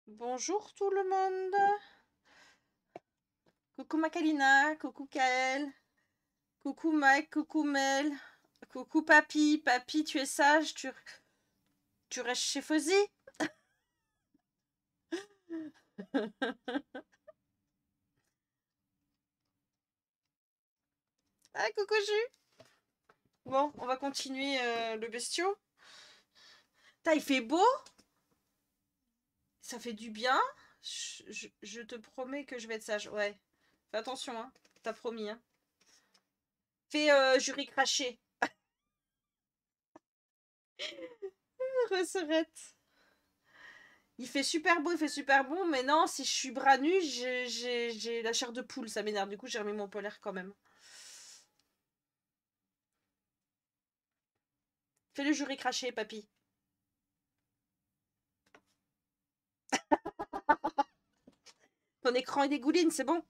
Bonjour tout le monde. Coucou Macalina, coucou Kael, coucou Mike, coucou Mel, coucou Papy. Papy, tu es sage, tu restes chez Fuzzy. Ah, coucou Jus. Bon, on va continuer le bestiau. Il fait beau, ça fait du bien. Je te promets que je vais être sage. Ouais, fais attention, hein. T'as promis, hein. Fais jury craché. Resserette. Il fait super beau, il fait super bon, mais non, si je suis bras nus, j'ai la chair de poule, ça m'énerve. Du coup, j'ai remis mon polaire quand même. Fais le jury craché, papy. Ton écran il dégouline, c'est bon.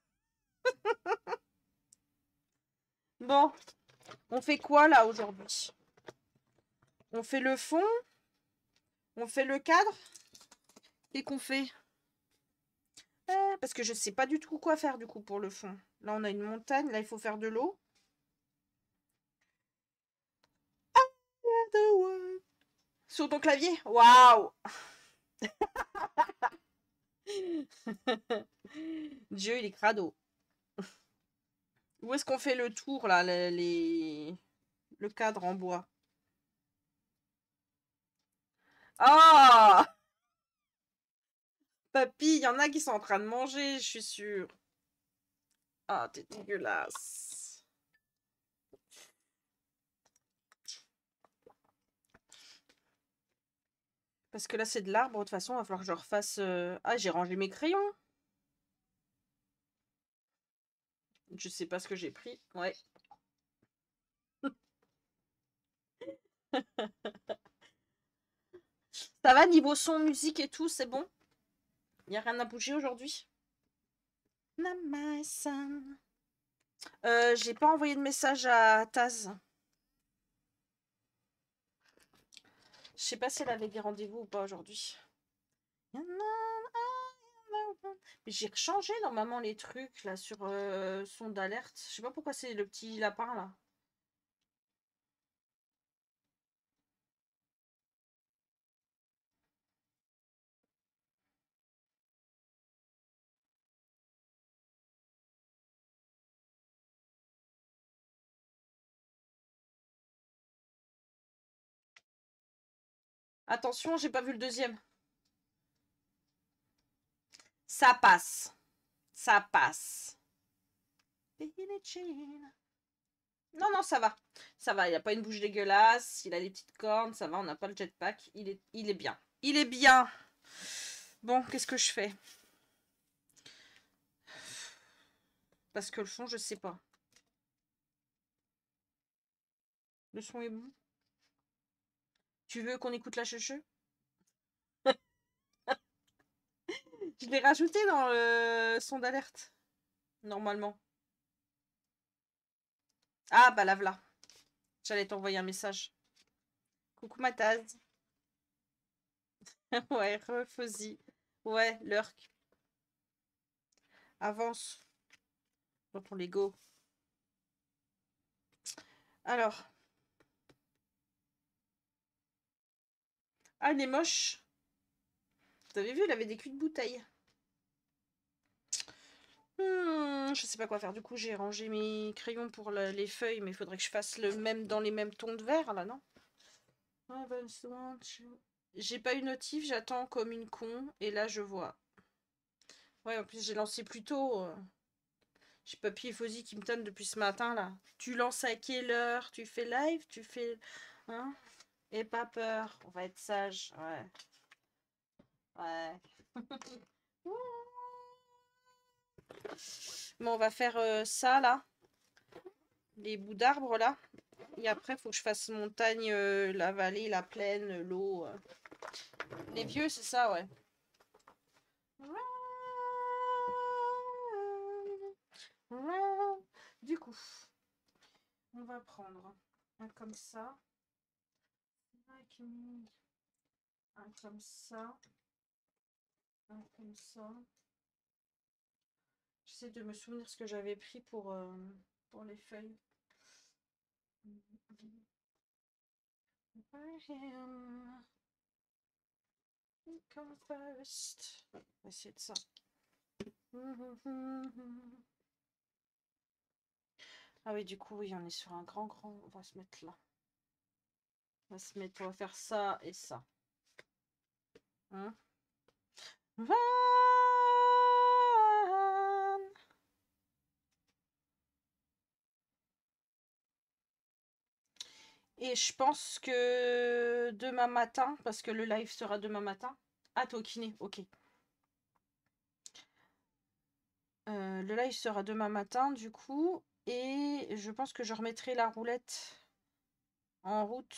Bon, on fait quoi là aujourd'hui? On fait le fond? On fait le cadre? Et qu'on fait? Parce que je sais pas du tout quoi faire du coup pour le fond. Là, on a une montagne, là, il faut faire de l'eau. Sur ton clavier? Waouh! Dieu, il est crado. Où est-ce qu'on fait le tour là, le cadre en bois? Ah! Papy, il y en a qui sont en train de manger, je suis sûre. Ah, t'es dégueulasse. Parce que là, c'est de l'arbre, de toute façon, il va falloir que je refasse... Ah, j'ai rangé mes crayons. Je sais pas ce que j'ai pris. Ouais. Ça va, niveau son, musique et tout, c'est bon? Il n'y a rien à bouger aujourd'hui? J'ai pas envoyé de message à Taz. Je sais pas si elle avait des rendez-vous ou pas aujourd'hui. Mais j'ai changé normalement les trucs là sur son d'alerte. Je sais pas pourquoi c'est le petit lapin là. Attention, j'ai pas vu le deuxième. Ça passe. Ça passe. Non, non, ça va. Ça va, il a pas une bouche dégueulasse, il a les petites cornes, ça va, on n'a pas le jetpack. Il est bien. Il est bien. Bon, qu'est-ce que je fais? Parce que le fond, je sais pas. Le son est bon. Tu veux qu'on écoute la cheveux? Je l'ai rajouté dans le son d'alerte. Normalement. Ah, bah la voilà. J'allais t'envoyer un message. Coucou Mataz. Ouais, refais-y. Ouais, lurk. Avance dans ton Lego. Alors. Ah, il est moche. Vous avez vu, il avait des culs de bouteille. Je sais pas quoi faire. Du coup, j'ai rangé mes crayons pour les feuilles, mais il faudrait que je fasse le même dans les mêmes tons de vert, là, non? J'ai pas eu notif, j'attends comme une con, et là, je vois. Ouais, en plus, j'ai lancé plus tôt. J'ai Papy et Fozzy qui me tonnent depuis ce matin, là. Tu lances à quelle heure? Tu fais live? Tu fais... Hein? Et pas peur, on va être sage. Ouais. Ouais. Bon, on va faire ça, là. Les bouts d'arbres, là. Et après, il faut que je fasse montagne, la vallée, la plaine, l'eau. Les vieux, c'est ça, ouais. Du coup, on va prendre un comme ça, un comme ça, Comme ça. J'essaie de me souvenir ce que j'avais pris pour les feuilles. Come first. On va essayer de ça. Ah oui, du coup, oui, on est sur un grand. On va se mettre là. On va faire ça et ça. Hein? Et je pense que demain matin, parce que le live sera demain matin. Ah, t'es au kiné, ok. Le live sera demain matin, du coup. Et je pense que je remettrai la roulette en route.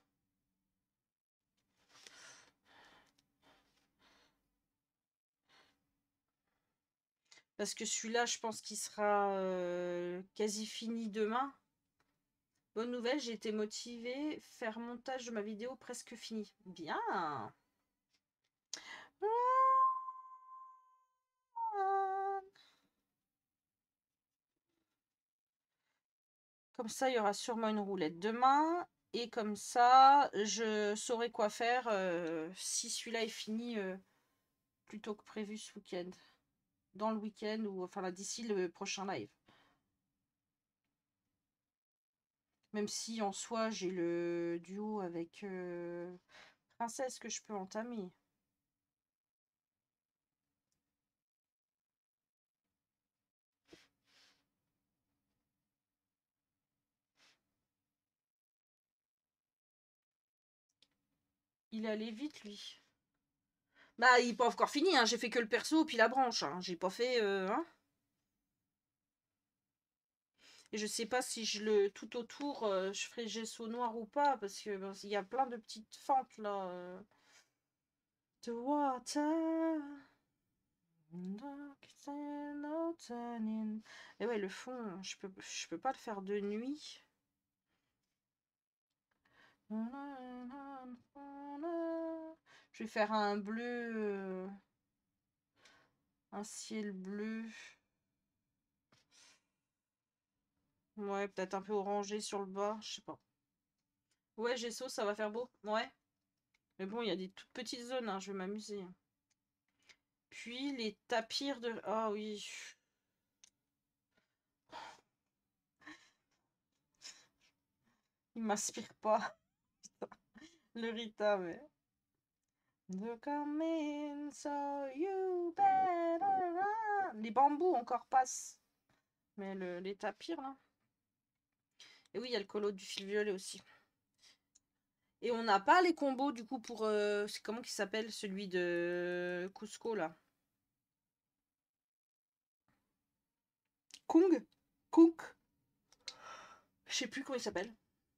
Parce que celui-là, je pense qu'il sera quasi fini demain. Bonne nouvelle, j'ai été motivée. Faire montage de ma vidéo presque fini. Bien. Comme ça, il y aura sûrement une roulette demain. Et comme ça, je saurai quoi faire si celui-là est fini plus tôt que prévu ce week-end. Dans le week-end ou enfin là d'ici le prochain live. Même si en soi, j'ai le duo avec Princesse que je peux entamer. Il allait vite, lui. Bah, il n'est pas encore fini, hein. J'ai fait que le perso puis la branche. Hein. J'ai pas fait... hein. Et je sais pas si je le tout autour, je ferai gesso noir ou pas, parce que ben, il y a plein de petites fentes là. The water. Et ouais, le fond, je peux pas le faire de nuit. Je vais faire un bleu, un ciel bleu. Ouais, peut-être un peu orangé sur le bas, je sais pas. Ouais, gesso, ça va faire beau. Ouais. Mais bon, il y a des toutes petites zones, hein, je vais m'amuser. Puis les tapirs de... Ah oui. Il m'inspire pas. Le Rita, mais... Look come in, so you better run. Les bambous encore passent. Mais les tapirs, là. Et oui, il y a le colo du fil violet aussi. Et on n'a pas les combos, du coup, pour... c'est comment qui s'appelle, celui de Cusco, là? Kung? Cook? Je sais plus comment il s'appelle.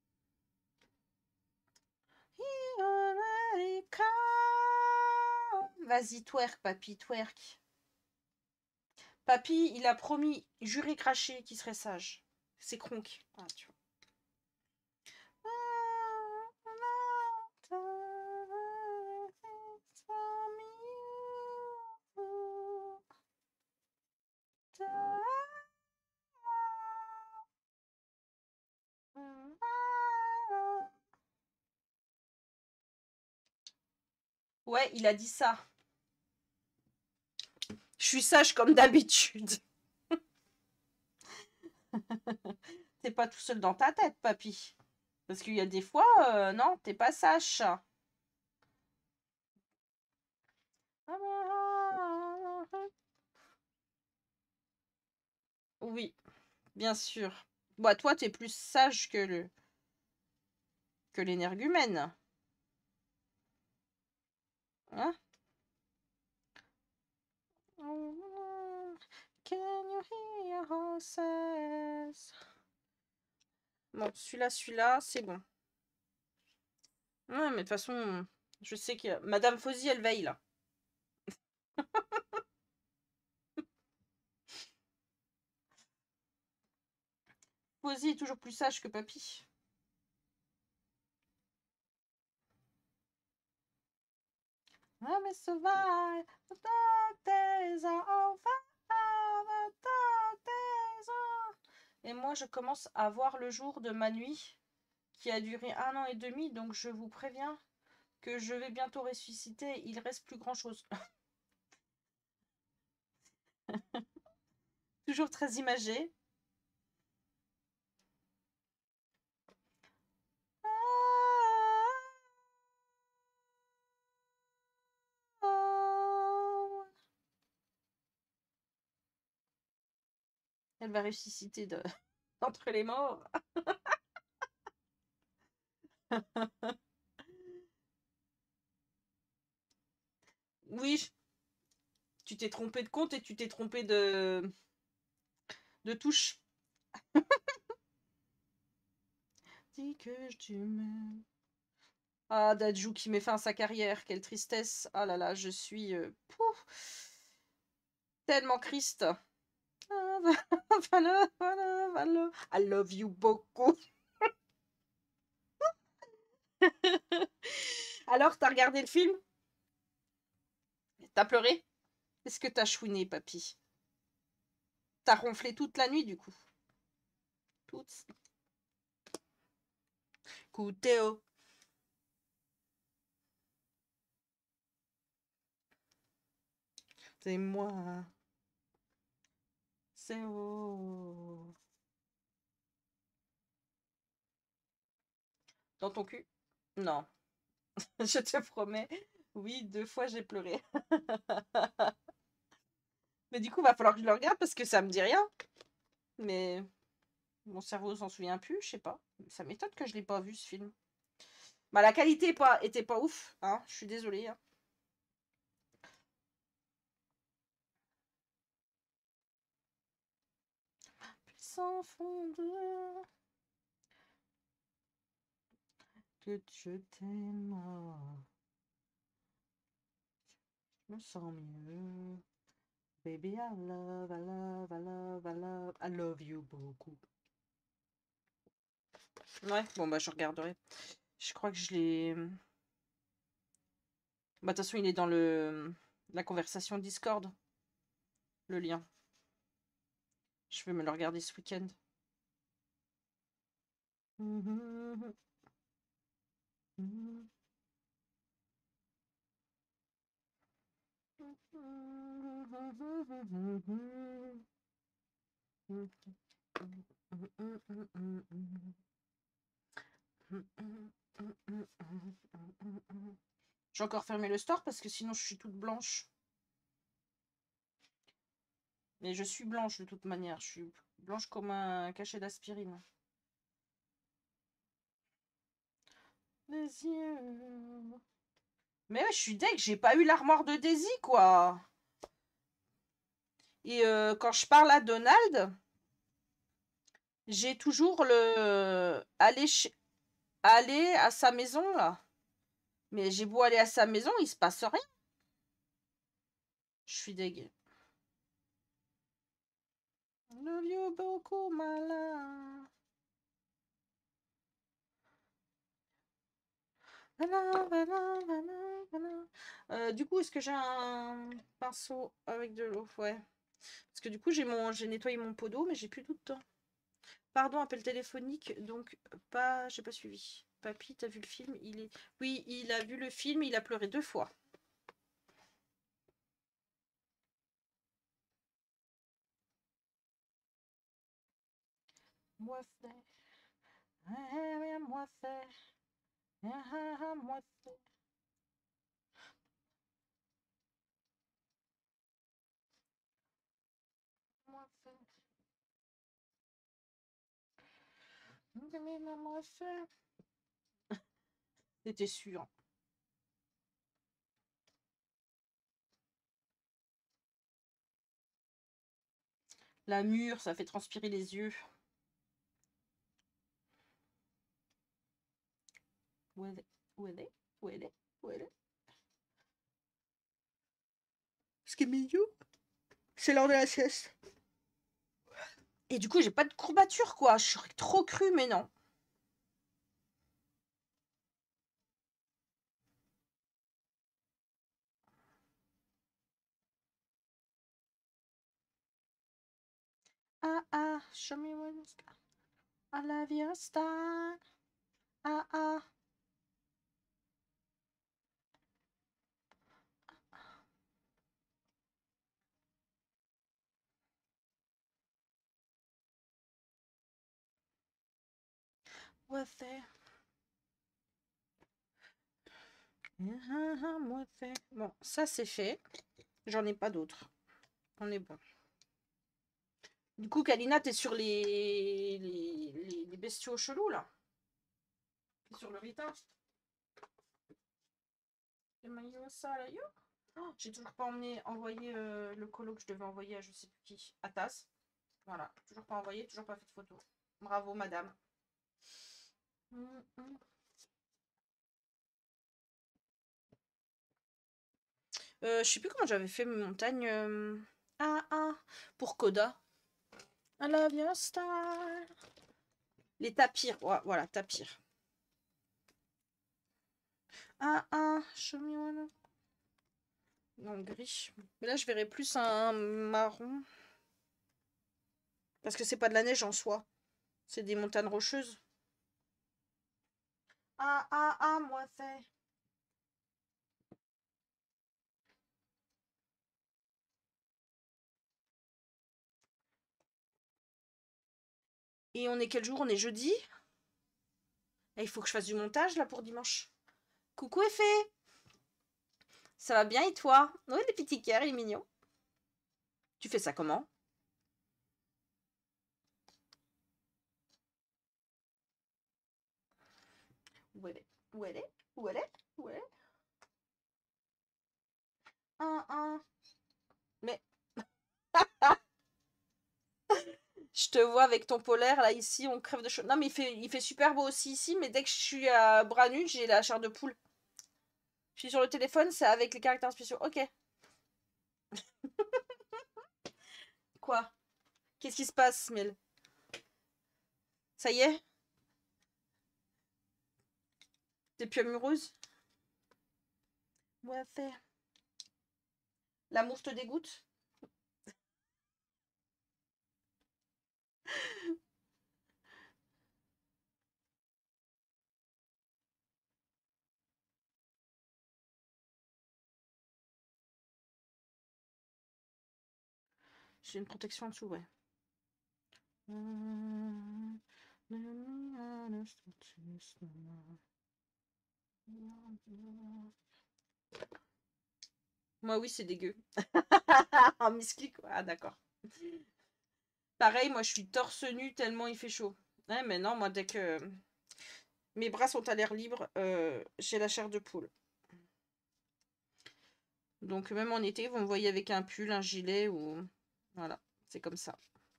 Vas-y, twerk, papy, twerk. Papy, il a promis, juré craché, qu'il serait sage. C'est Kronk. Ah, tu vois. Ouais, il a dit ça. Je suis sage comme d'habitude. T'es pas tout seul dans ta tête, papy. Parce qu'il y a des fois, non, t'es pas sage. Oui, bien sûr. Bah, toi, t'es plus sage que l'énergumène. Hein? Can you hear horses? Bon, celui-là, c'est bon. Ouais, mais de toute façon, je sais que Madame Fauzi, elle veille, là. Fauzi est toujours plus sage que papy. I'm survive. The dark days are over. The dark days are... Et moi, je commence à voir le jour de ma nuit qui a duré 1 an et demi. Donc, je vous préviens que je vais bientôt ressusciter. Il reste plus grand-chose. Toujours très imagé. Elle va ressusciter d'entre les morts. Oui, tu t'es trompé de compte et tu t'es trompé de touche. Dis que tu m'aimes. Ah, Dadju qui met fin à sa carrière, quelle tristesse. Ah là là, je suis tellement Christ. I love you beaucoup. Alors, t'as regardé le film? T'as pleuré? Est-ce que t'as chouiné, papy? T'as ronflé toute la nuit, du coup? Toute. Coutéo. C'est moi. C'est oh. Dans ton cul? Non. Je te promets. Oui, 2 fois j'ai pleuré. Mais du coup, va falloir que je le regarde parce que ça me dit rien. Mais mon cerveau s'en souvient plus, je sais pas. Ça m'étonne que je l'ai pas vu ce film. Bah la qualité était pas ouf, hein. Je suis désolée. Hein. Sans fondeur que je t'aime. Je me sens mieux. Baby, I love, I love, I love, I love, I love you beaucoup. Ouais, bon bah je regarderai. Je crois que je l'ai... Bah de toute façon il est dans la conversation Discord, le lien. Je vais me le regarder ce week-end. J'ai encore fermé le store parce que sinon je suis toute blanche. Mais je suis blanche de toute manière. Je suis blanche comme un cachet d'aspirine. Les yeux. Mais ouais, je suis deg, j'ai pas eu l'armoire de Daisy, quoi. Et quand je parle à Donald, j'ai toujours le aller à sa maison, là. Mais j'ai beau aller à sa maison, il se passe rien. Je suis deg. Love you beaucoup, malin. Du coup, est-ce que j'ai un pinceau avec de l'eau? Ouais. Parce que du coup, j'ai nettoyé mon pot d'eau, mais j'ai plus tout de temps. Pardon, appel téléphonique, donc pas, j'ai pas suivi. Papy, t'as vu le film? Oui, il a vu le film, il a pleuré 2 fois. Moi fait, moi fait, moi fait. Moi fait. Moi fait. T'étais sûr. La mûre, ça fait transpirer les yeux. Où est-elle? Où est-elle? Où est-elle? Où est-elle? Ce qui est mignon, c'est l'heure de la sieste. Et du coup, j'ai pas de courbature, quoi. Je suis trop crue, mais non. Ah ah, show me what it's got. I love your style. Ah ah. With it. Bon, ça c'est fait. J'en ai pas d'autres. On est bon. Du coup, Kalina, t'es sur les bestiaux chelous là. T'es sur le ritin. Oh, j'ai toujours pas envoyé le colo que je devais envoyer à je sais plus qui. À Taz. Voilà. Toujours pas envoyé, toujours pas fait de photo. Bravo, madame. Je sais plus comment j'avais fait mes montagnes. Pour Coda. I love your style. Les tapirs. Ouais, voilà, tapirs. Show me one. Non, gris. Mais là, je verrais plus un marron. Parce que c'est pas de la neige en soi. C'est des montagnes rocheuses. Moi c'est. Et on est quel jour? On est jeudi? Et il faut que je fasse du montage là pour dimanche. Coucou Effet! Ça va bien et toi? Oui, les petits cœurs, il est mignon. Tu fais ça comment? Où elle est? Où elle est? Où elle est? Où elle est? Mais je te vois avec ton polaire là ici, on crève de chaud. Non mais il fait super beau aussi ici, mais dès que je suis à bras nus, j'ai la chair de poule. Je suis sur le téléphone, c'est avec les caractères spéciaux. Ok. Quoi? Qu'est-ce qui se passe, Mel? Ça y est? T'es plus amoureuse? Ouais, fait. L'amour te dégoûte? J'ai une protection en dessous, ouais. Moi, oui, c'est dégueu. En musclé, quoi. Ah, d'accord. Pareil, moi, je suis torse nu tellement il fait chaud. Ouais, mais non, moi, dès que mes bras sont à l'air libre, j'ai la chair de poule. Donc, même en été, vous me voyez avec un pull, un gilet ou... Voilà, c'est comme ça.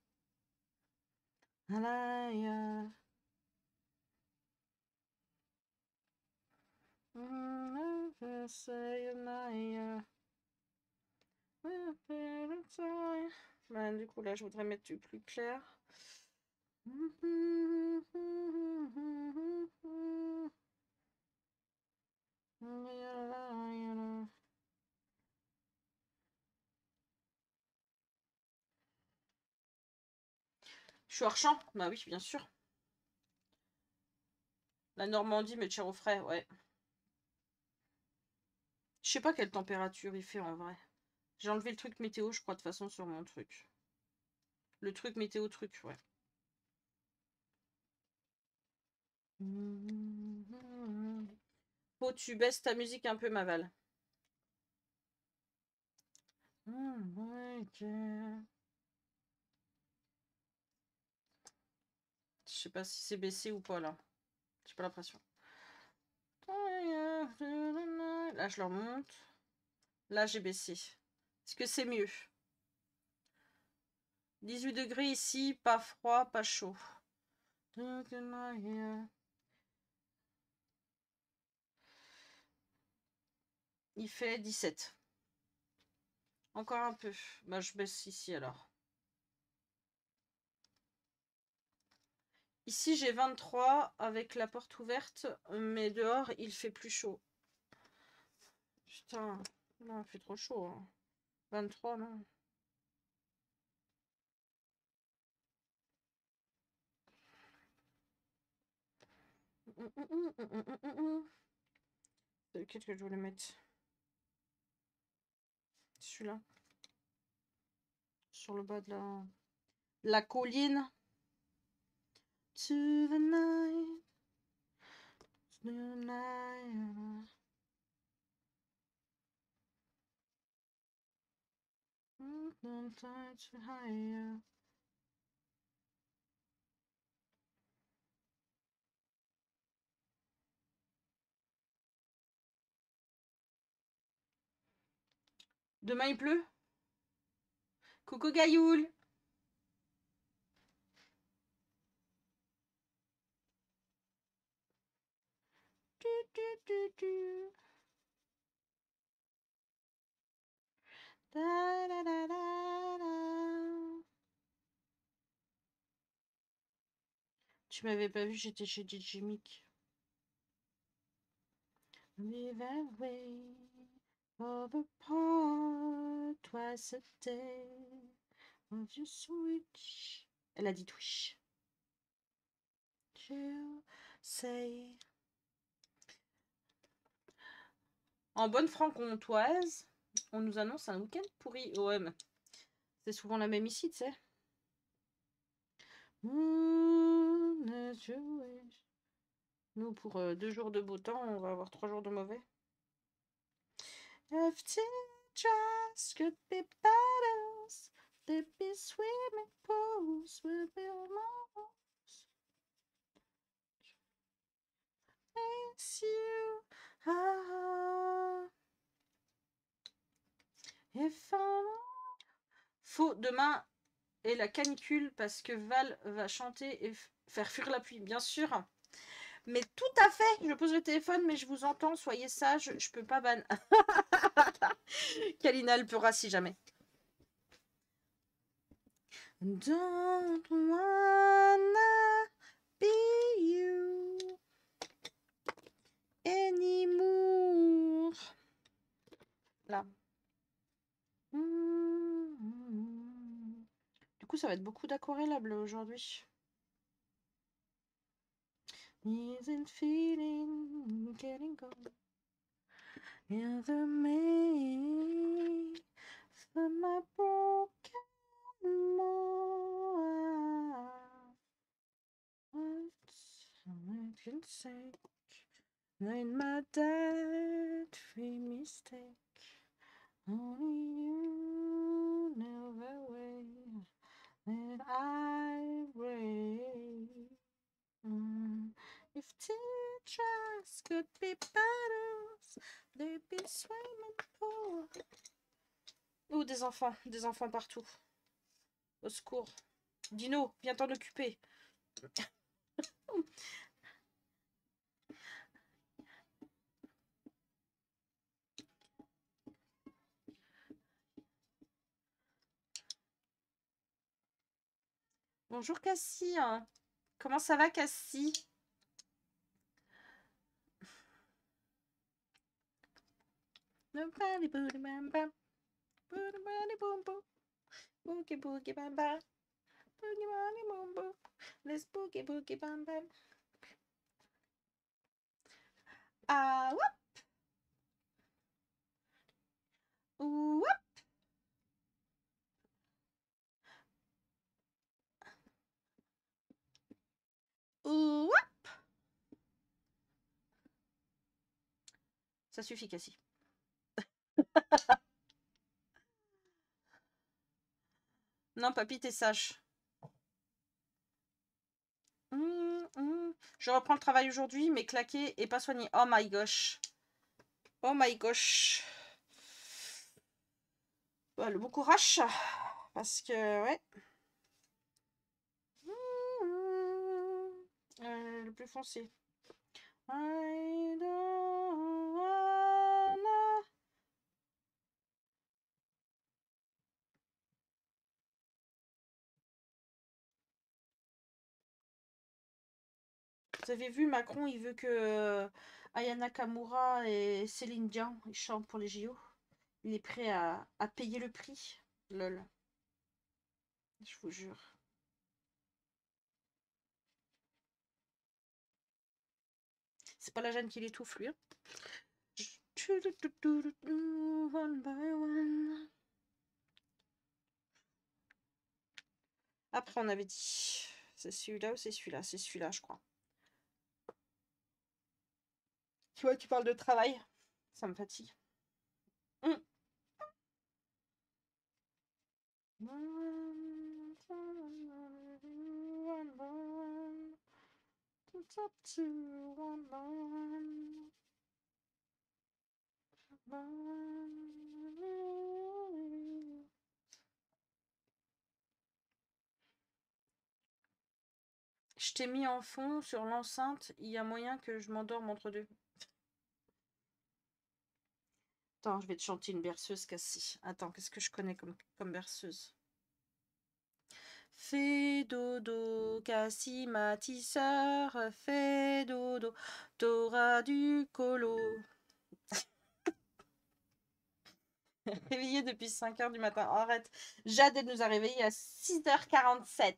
Bah, du coup, là, je voudrais mettre du plus clair. Je suis hors champ? Bah oui, bien sûr. La Normandie me tire au frais, ouais. Je sais pas quelle température il fait en vrai. J'ai enlevé le truc météo, je crois, de toute façon, sur mon truc. Le truc météo truc, ouais. Faut tu baisses ta musique un peu, Maval. Je sais pas si c'est baissé ou pas, là. J'ai pas l'impression. Là, je leur monte. Là, j'ai baissé. Est-ce que c'est mieux? 18 degrés ici, pas froid, pas chaud. Il fait 17. Encore un peu. Bah, je baisse ici alors. Ici, j'ai 23 avec la porte ouverte, mais dehors, il fait plus chaud. Putain, non, il fait trop chaud. Hein. 23, non. C'est lequel que je voulais mettre? Celui-là. Sur le bas de la colline. To the night. To the night. Demain il pleut. Coucou Gaïoul. Tu m'avais pas vu, j'étais chez DJ Mick. Live away over part twice a day of your switch. Elle a dit Twitch. You say. En bonne franc-comtoise, on nous annonce un week-end pourri. Ouais, mais c'est souvent la même ici, tu sais. Nous, pour 2 jours de beau temps, on va avoir 3 jours de mauvais. FT just could be battles, there'd be swimming pools, we'll be almost. Miss you, if faut demain et la canicule parce que Val va chanter et faire fuir la pluie, bien sûr. Mais tout à fait, je pose le téléphone, mais je vous entends, soyez sages, je peux pas ban. Kalina, elle pleura si jamais. Don't wanna be you anymore. Là. Du coup, ça va être beaucoup d'aquarellables aujourd'hui. Isn't feeling getting gone. In the maze of my broken heart. What's I can say? In my dead-free mistake. Only you never wait that I break. If teardrops could be battles, they'd be swimming pool. Oh, des enfants partout. Au secours. Dino, viens t'en occuper. Bonjour Cassie. Comment ça va Cassie? Boogie boogie bam bam. Boogie boogie boom boom. Let's boogie boogie bam bam. Ah whoop. Whoop. Whoop. Ça suffit Cassie. Non, papy, t'es sage. Je reprends le travail aujourd'hui, mais claqué et pas soigné. Oh my gosh. Oh my gosh. Bah, le bon courage. Parce que, ouais. Le plus foncé. I don't wanna... Vous avez vu, Macron, il veut que Aya Nakamura et Céline Dion ils chantent pour les JO. Il est prêt à payer le prix. Lol. Je vous jure. pas la gêne qui l'étouffe, lui. Hein. One by one. Après, on avait dit... C'est celui-là ou c'est celui-là? C'est celui-là, je crois. Tu vois, tu parles de travail. Ça me fatigue. Je t'ai mis en fond sur l'enceinte. Il y a moyen que je m'endorme entre deux. Attends, je vais te chanter une berceuse, Cassie. Attends, qu'est-ce que je connais comme berceuse? Fais dodo, Cassie, ma tisseur. Fais dodo, t'auras du colo. Réveillée depuis 5 h du matin. Arrête. Jade, elle nous a réveillés à 6 h 47.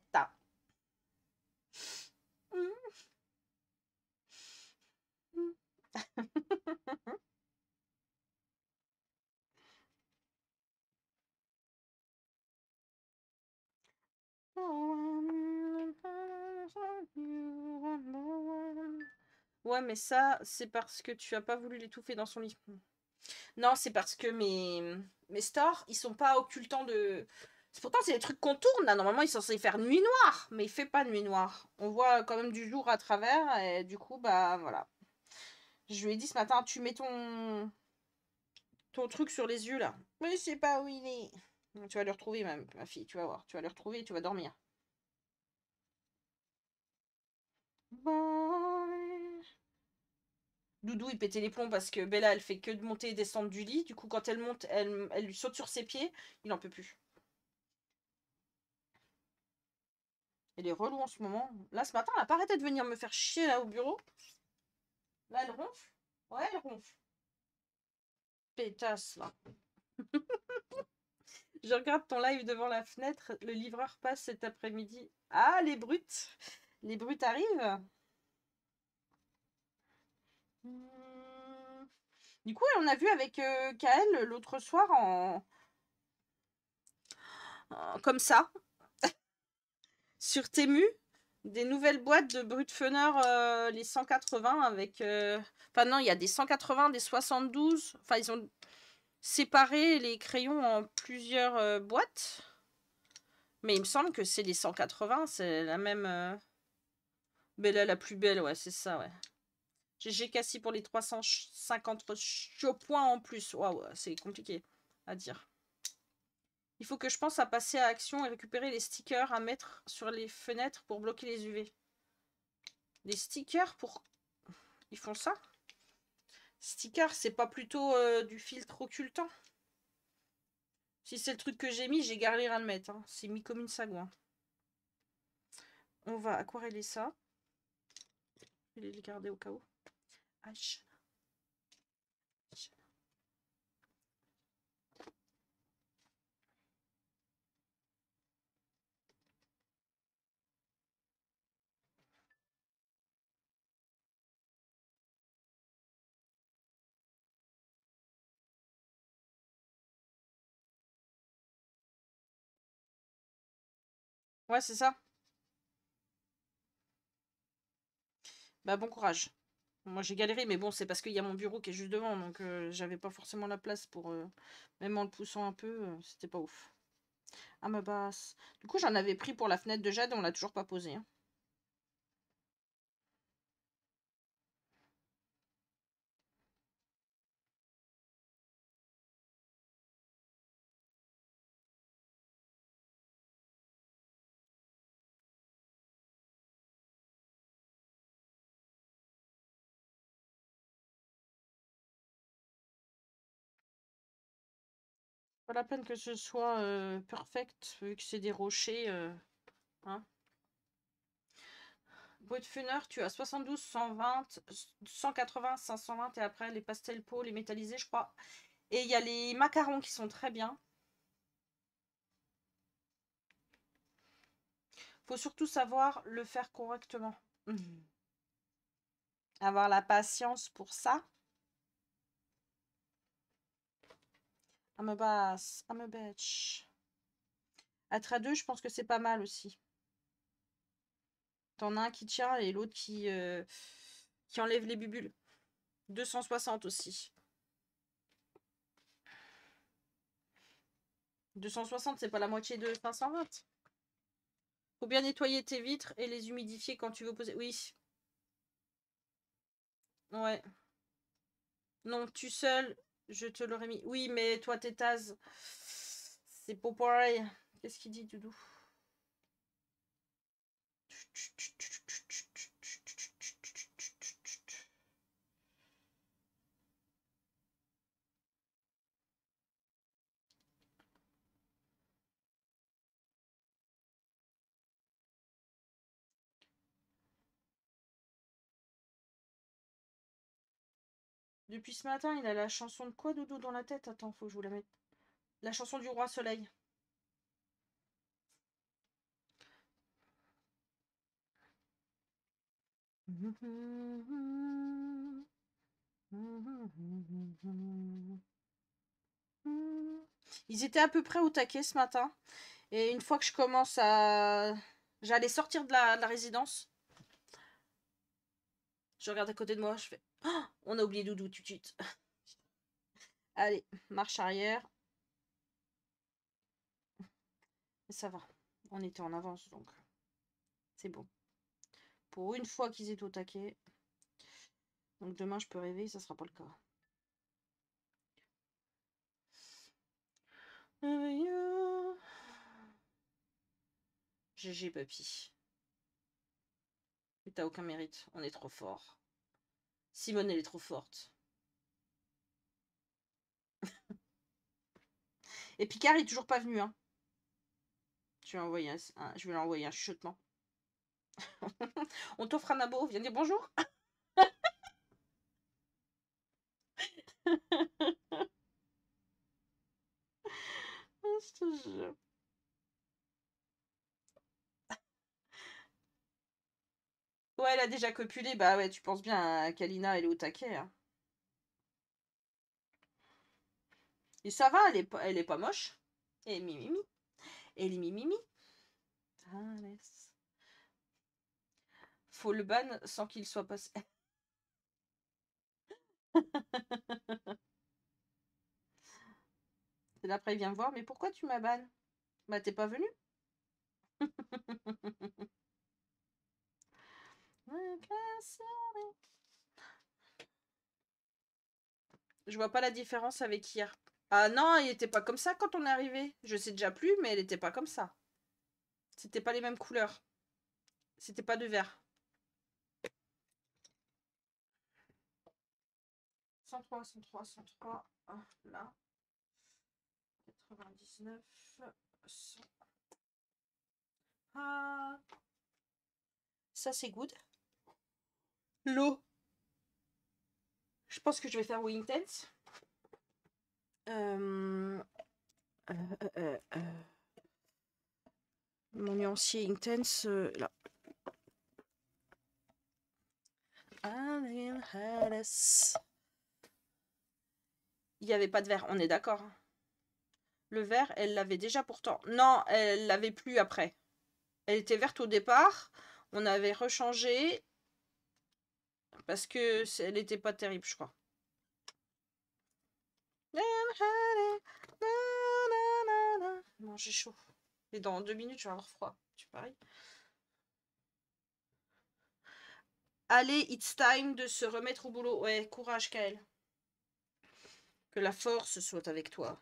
Ouais, mais ça, c'est parce que tu as pas voulu l'étouffer dans son lit. Non, c'est parce que mes stores, ils sont pas occultants de... Pourtant, c'est des trucs qu'on tourne, là. Normalement, ils sont censés faire nuit noire. Mais il fait pas nuit noire. On voit quand même du jour à travers. Et du coup, bah, voilà. Je lui ai dit ce matin, tu mets ton truc sur les yeux, là. Mais je sais pas où il est. Tu vas le retrouver, ma fille. Tu vas voir. Tu vas le retrouver et tu vas dormir. Doudou, il pétait les plombs parce que Bella, elle fait que de monter et descendre du lit. Du coup, quand elle monte, elle lui saute sur ses pieds. Il en peut plus. Elle est relou en ce moment. Là, ce matin, elle a pas arrêté de venir me faire chier là au bureau. Là, elle ronfle. Ouais, elle ronfle. Pétasse, là. Je regarde ton live devant la fenêtre. Le livreur passe cet après-midi. Ah, les brutes. Les brutes arrivent. Du coup, on a vu avec Kael l'autre soir comme ça. Sur Temu. Des nouvelles boîtes de Brutfunner, les 180 avec... Enfin non, il y a des 180, des 72. Enfin, ils ont séparé les crayons en plusieurs boîtes. Mais il me semble que c'est les 180, c'est la même... Bella la plus belle, ouais, c'est ça, ouais. GG Cassie pour les 350 points en plus. Waouh, c'est compliqué à dire. Il faut que je pense à passer à action et récupérer les stickers à mettre sur les fenêtres pour bloquer les UV. Les stickers pour... Ils font ça? Sticker, c'est pas plutôt du filtre occultant? Si c'est le truc que j'ai mis, j'ai galéré à le mettre. Hein. C'est mis comme une sagouin. On va aquareller ça. Je vais les garder au cas où. H. Ouais, c'est ça. Bah bon courage. Moi j'ai galéré, mais bon, c'est parce qu'il y a mon bureau qui est juste devant, donc j'avais pas forcément la place pour... même en le poussant un peu, c'était pas ouf. Ah ma basse. Du coup, j'en avais pris pour la fenêtre de Jade et on l'a toujours pas posée. Hein. Pas la peine que ce soit perfect, vu que c'est des rochers. Hein. Brutfunner, tu as 72, 120, 180, 520 et après les pastel peau, les métallisés, je crois. Et il y a les macarons qui sont très bien. Faut surtout savoir le faire correctement. Avoir la patience pour ça. I'm a boss, I'm a bitch. Être à deux, je pense que c'est pas mal aussi. T'en as un qui tient et l'autre qui enlève les bubules. 260 aussi. 260, c'est pas la moitié de 520. Faut bien nettoyer tes vitres et les humidifier quand tu veux poser. Oui. Ouais. Non, tu seul, je te l'aurais mis. Oui, mais toi, tes tasses, c'est pas pareil. Qu'est-ce qu'il dit, Doudou? Depuis ce matin, il a la chanson de quoi, Doudou, dans la tête? Attends, faut que je vous la mette. La chanson du Roi Soleil. Ils étaient à peu près au taquet ce matin. Et une fois que je commence à... J'allais sortir de la résidence. Je regarde à côté de moi, je fais... Oh, on a oublié Doudou tout de suite. Allez, marche arrière. Et ça va. On était en avance, donc c'est bon. Pour une fois qu'ils étaient au taquet. Donc demain, je peux rêver, ça sera pas le cas. GG, papy. Mais t'as aucun mérite. On est trop fort. Simone, elle est trop forte. Et Picard, il est toujours pas venu, hein. Je vais lui envoyer un chuchotement. On t'offre un abo, viens dire bonjour. Je te jure. Ouais, elle a déjà copulé. Bah ouais, tu penses bien à Kalina, elle est au taquet. Hein. Et ça va, elle est pas moche. Et mimimi. Et les mimimi. Faut le ban sans qu'il soit passé. Et après, il vient me voir. Mais pourquoi tu m'as ban? Bah, t'es pas venu? Je vois pas la différence avec hier. Ah non, il était pas comme ça quand on est arrivé. Je sais déjà plus, mais elle était pas comme ça. C'était pas les mêmes couleurs. C'était pas de vert. 103, 103, 103. Ah, là. 99. 100. Ah. Ça, c'est good. L'eau. Je pense que je vais faire Wing Intense. Mon nuancier Intense, là. Il n'y avait pas de vert, on est d'accord. Le vert, elle l'avait déjà pourtant. Non, elle l'avait plus après. Elle était verte au départ. On avait rechangé. Parce que elle n'était pas terrible, je crois. Non, j'ai chaud. Et dans 2 minutes, je vais avoir froid. Tu paries? Allez, it's time de se remettre au boulot. Ouais, courage, Kael. Que la force soit avec toi.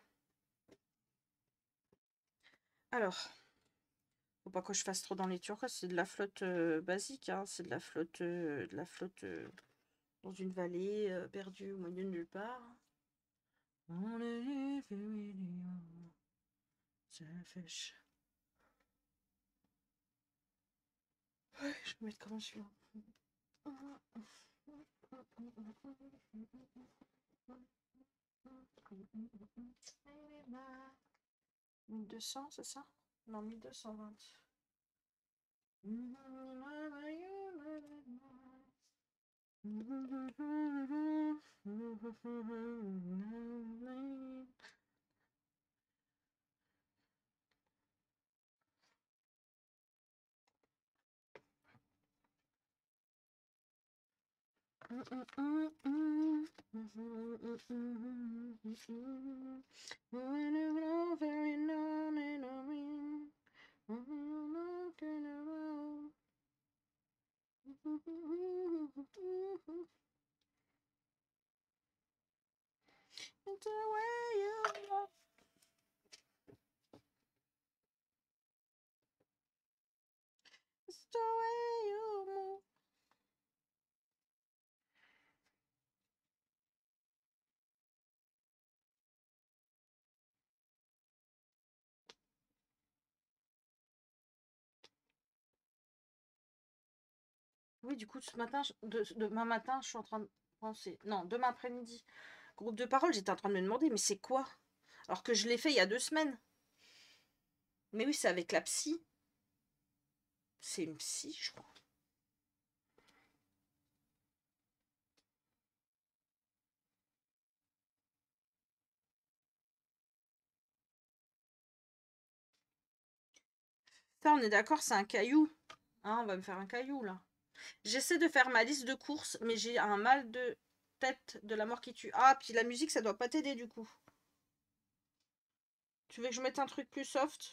Alors, faut pas que je fasse trop dans les turquoises. C'est de la flotte basique. Hein. C'est de la flotte, dans une vallée perdue au milieu de nulle part. Selfish. Ouais, je vais mettre comment celui-là. 1200, c'est ça? Non, 1220. Oui, du coup, ce matin, demain matin, je suis en train de penser. Non, demain après-midi. Groupe de parole, j'étais en train de me demander, mais c'est quoi? Alors que je l'ai fait il y a 2 semaines. Mais oui, c'est avec la psy. C'est une psy, je crois. Ça, on est d'accord, c'est un caillou. Hein, on va me faire un caillou, là. J'essaie de faire ma liste de courses, mais j'ai un mal de tête de la mort qui tue. Ah, puis la musique, ça doit pas t'aider, du coup. Tu veux que je mette un truc plus soft?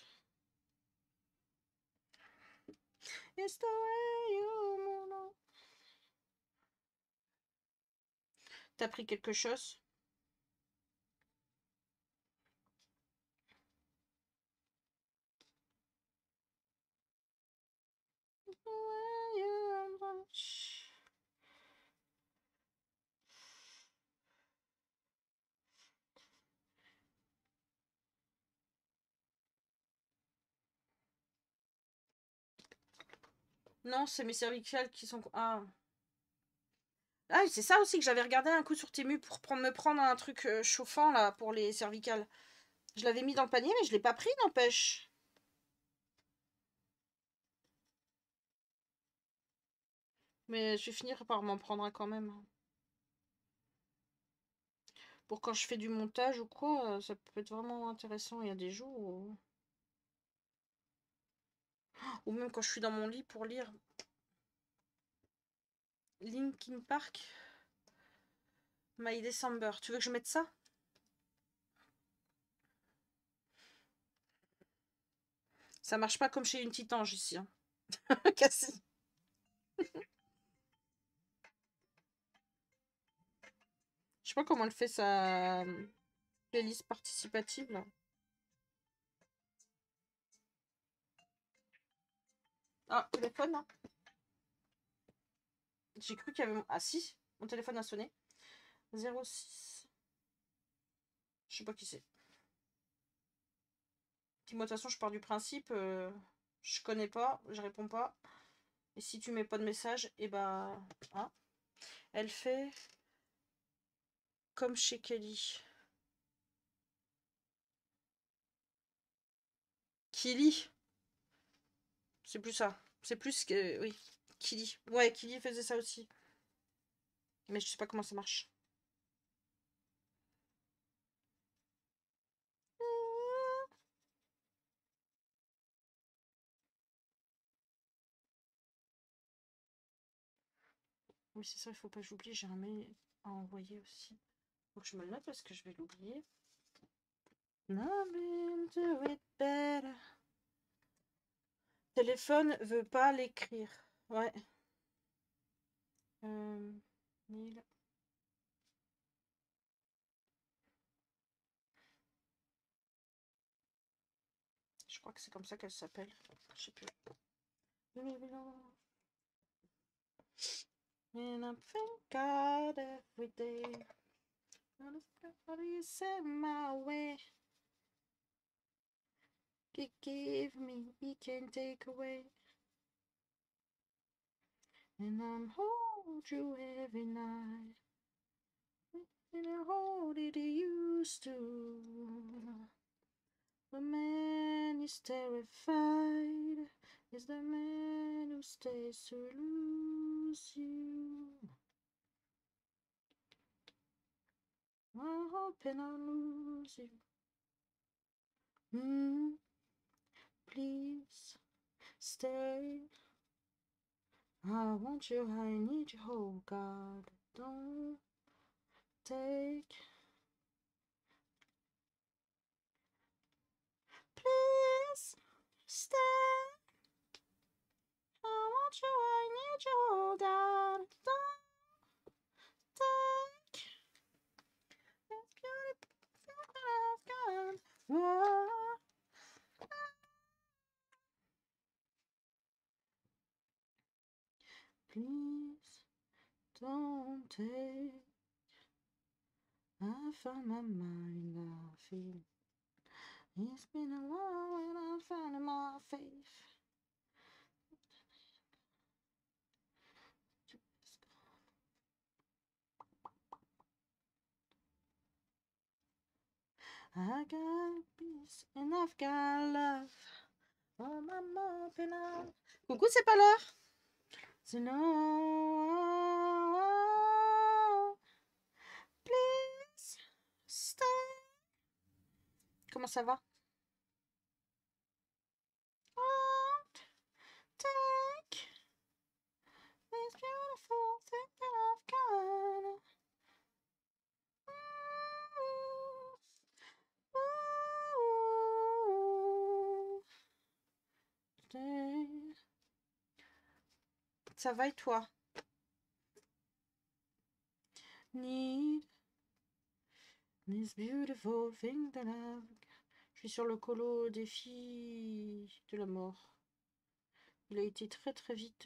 It's the way you move. T'as pris quelque chose? Non, c'est mes cervicales qui sont... Ah, ah c'est ça aussi que j'avais regardé un coup sur Temu pour me prendre un truc chauffant, là, pour les cervicales. Je l'avais mis dans le panier, mais je l'ai pas pris, n'empêche. Mais je vais finir par m'en prendre un quand même. Pour quand je fais du montage ou quoi, ça peut être vraiment intéressant. Il y a des jours où... Ou même quand je suis dans mon lit pour lire. Linkin Park, My December. Tu veux que je mette ça? Ça marche pas comme chez une petite ange ici. Hein. Cassie. Je sais pas comment elle fait sa playlist participative là. Ah, téléphone, hein. J'ai cru qu'il y avait... Ah si, mon téléphone a sonné. 06. Je sais pas qui c'est. Puis moi, de toute façon, je pars du principe, je connais pas, je réponds pas. Et si tu mets pas de message, et bah... Hein, elle fait comme chez Kelly. Killy. C'est plus ça. C'est plus que... Oui, Killy. Ouais, Killy faisait ça aussi. Mais je sais pas comment ça marche. Oui, c'est ça, il faut pas que j'oublie. J'ai un mail à envoyer aussi. Faut que je me le note parce que je vais l'oublier. Do it better. Téléphone veut pas l'écrire. Ouais. 1000. Je crois que c'est comme ça qu'elle s'appelle. Je sais plus. And I thank God every day. What you send my way. He give me, he can take away. And I'm hold you every night. And I hold it used to. The man is terrified. Is the man who stays to lose you. I'm hoping I lose you. Please stay. I want you, I need you, oh God. Don't take. Please stay. I want you, I need you, oh God. Don't take this beautiful thing I've got. Whoa. Please don't take. I found my mind, I feel. It's been a while when I found my faith. I got peace and I've got love. Oh, maman, pénal. Coucou, c'est pas l'heure. C'est no. Please stay. Comment ça va? Take this beautiful thing that I've got. Stay. Ça va et toi? Need this beautiful thing that I've. Je suis sur le colo des filles de la mort. Il a été très très vite.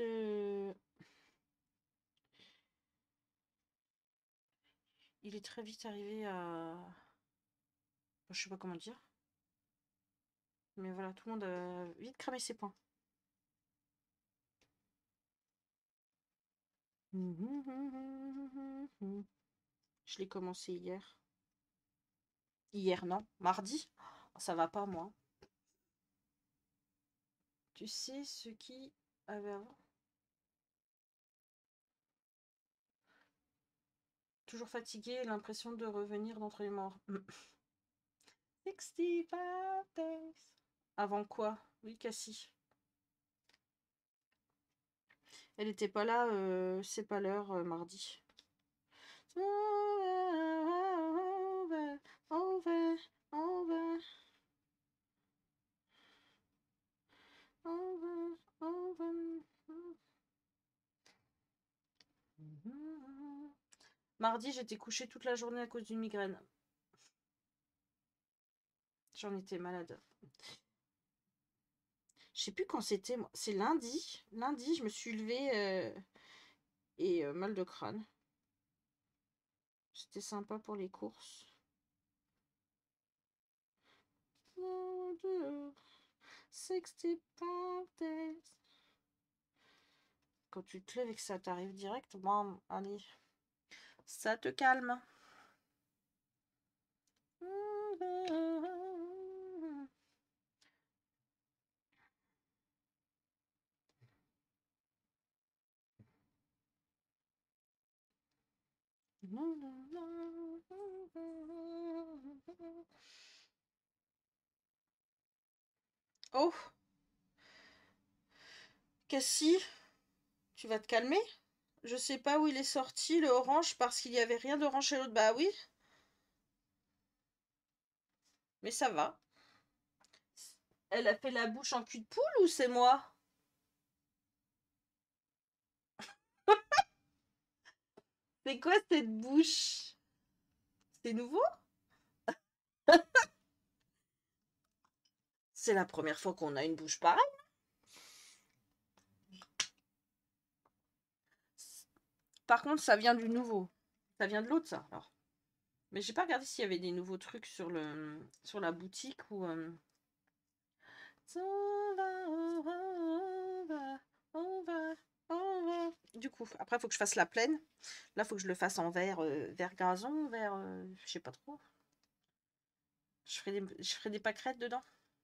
Il est très vite arrivé à. Je sais pas comment dire. Mais voilà, tout le monde a vite cramé ses points. Je l'ai commencé hier. Hier, non. Mardi. Ça va pas, moi. Tu sais ce qui avait avant? Toujours fatigué, l'impression de revenir d'entre les morts. 65 days. Avant quoi? Oui, Cassie. Elle était pas là, c'est pas l'heure, mardi. Over, over, over. Over, over. Mardi, j'étais couchée toute la journée à cause d'une migraine. J'en étais malade. Je sais plus quand c'était. C'est lundi. Lundi, je me suis levée et mal de crâne. C'était sympa pour les courses. 65 days. Quand tu te lèves et que ça t'arrive direct, bon, allez, ça te calme. Oh, Cassie, tu vas te calmer? Je sais pas où il est sorti le orange parce qu'il y avait rien d'orange chez l'autre. Bah oui, mais ça va. Elle a fait la bouche en cul de poule ou c'est moi? C'est quoi cette bouche? C'est nouveau? C'est la première fois qu'on a une bouche pareille. Par contre, ça vient du nouveau. Ça vient de l'autre, ça, alors. Mais j'ai pas regardé s'il y avait des nouveaux trucs sur la boutique ou. Du coup, après, il faut que je fasse la plaine. Là, il faut que je le fasse en vert gazon, vert. Je sais pas trop. Je ferai des pâquerettes dedans.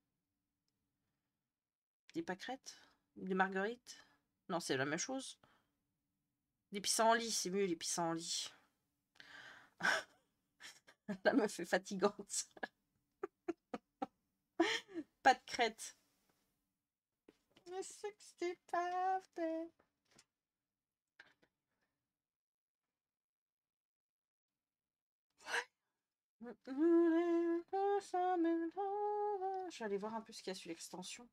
Des pâquerettes? Des marguerites? Non, c'est la même chose. Des pissenlits, c'est mieux les pissenlits. La meuf est fatigante. Pas de crête. Le 60th birthday. Je vais aller voir un peu ce qu'il y a sur l'extension.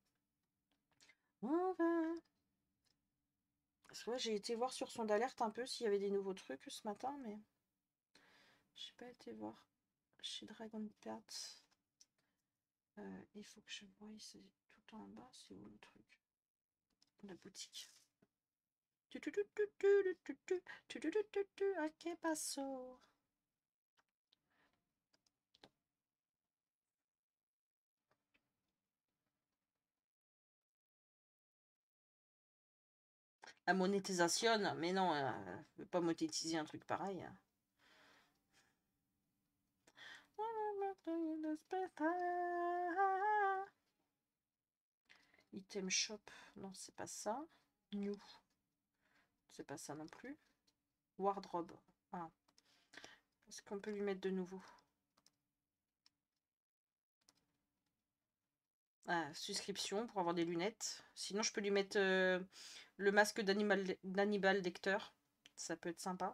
Parce que ouais, j'ai été voir sur son d'alerte un peu s'il y avait des nouveaux trucs ce matin, mais j'ai pas été voir chez Dragon Pet. Il faut que je voie, c'est tout en bas, c'est où le truc? La boutique. Ok, passo. La monétisation, mais non, je veux pas monétiser un truc pareil. Item shop, non, c'est pas ça. New, c'est pas ça non plus. Wardrobe, ah. Est-ce qu'on peut lui mettre de nouveau? Ah, souscription pour avoir des lunettes. Sinon, je peux lui mettre le masque d'Hannibal Lecter. Ça peut être sympa.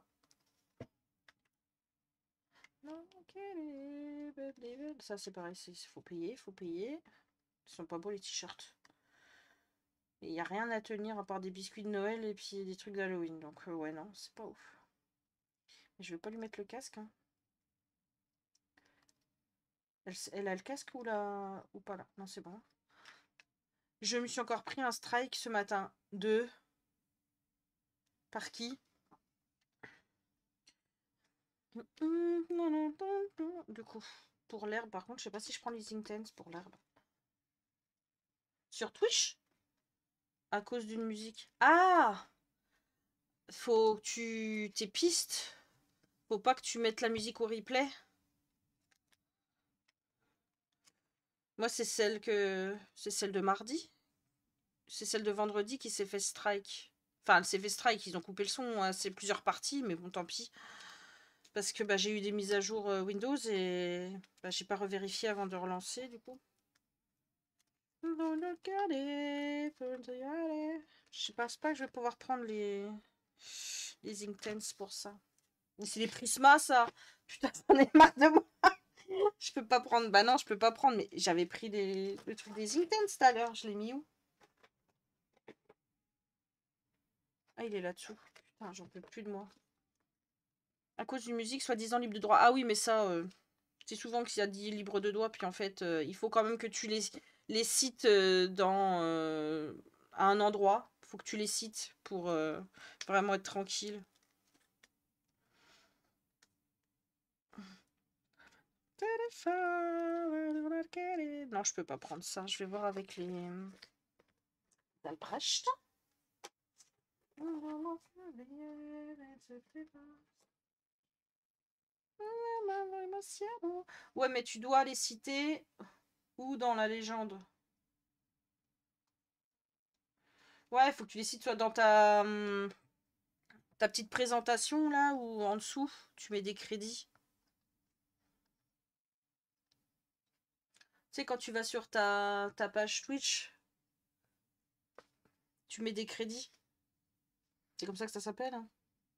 Ça, c'est pareil, il faut payer, faut payer. Ils sont pas beaux les t-shirts. Il n'y a rien à tenir à part des biscuits de Noël et puis des trucs d'Halloween. Donc, ouais, non, c'est pas ouf. Mais je vais pas lui mettre le casque. Hein. Elle a le casque ou pas là? Non, c'est bon. Je me suis encore pris un strike ce matin. Par qui? Du coup, pour l'herbe, par contre, je sais pas si je prends les intense pour l'herbe. Sur Twitch? À cause d'une musique. Ah! Faut que tu t'épistes. Faut pas que tu mettes la musique au replay. Moi, c'est celle de mardi. C'est celle de vendredi qui s'est fait strike. Enfin, elle s'est fait strike, ils ont coupé le son, hein. C'est plusieurs parties, mais bon, tant pis. Parce que bah, j'ai eu des mises à jour Windows et bah, j'ai pas revérifié avant de relancer, du coup. Je pense pas que je vais pouvoir prendre les Inktense pour ça. Mais c'est les Prisma, ça. Putain, j'en ai marre de moi. Je peux pas prendre. Bah non, je peux pas prendre. Mais j'avais pris le truc des Inktense tout à l'heure. Je l'ai mis où? Ah, il est là-dessous. Putain, j'en peux plus de moi. À cause d'une musique soi-disant libre de droit. Ah oui, mais ça, c'est souvent qu'il y a dit libre de droit. Puis en fait, il faut quand même que tu les cites à un endroit. Faut que tu les cites pour vraiment être tranquille. Non, je peux pas prendre ça. Je vais voir avec les Albrecht. Ouais, mais tu dois les citer où dans la légende? Ouais, il faut que tu les cites soit dans ta petite présentation là ou en dessous, tu mets des crédits. Tu sais, quand tu vas sur ta page Twitch, tu mets des crédits. C'est comme ça que ça s'appelle. Hein.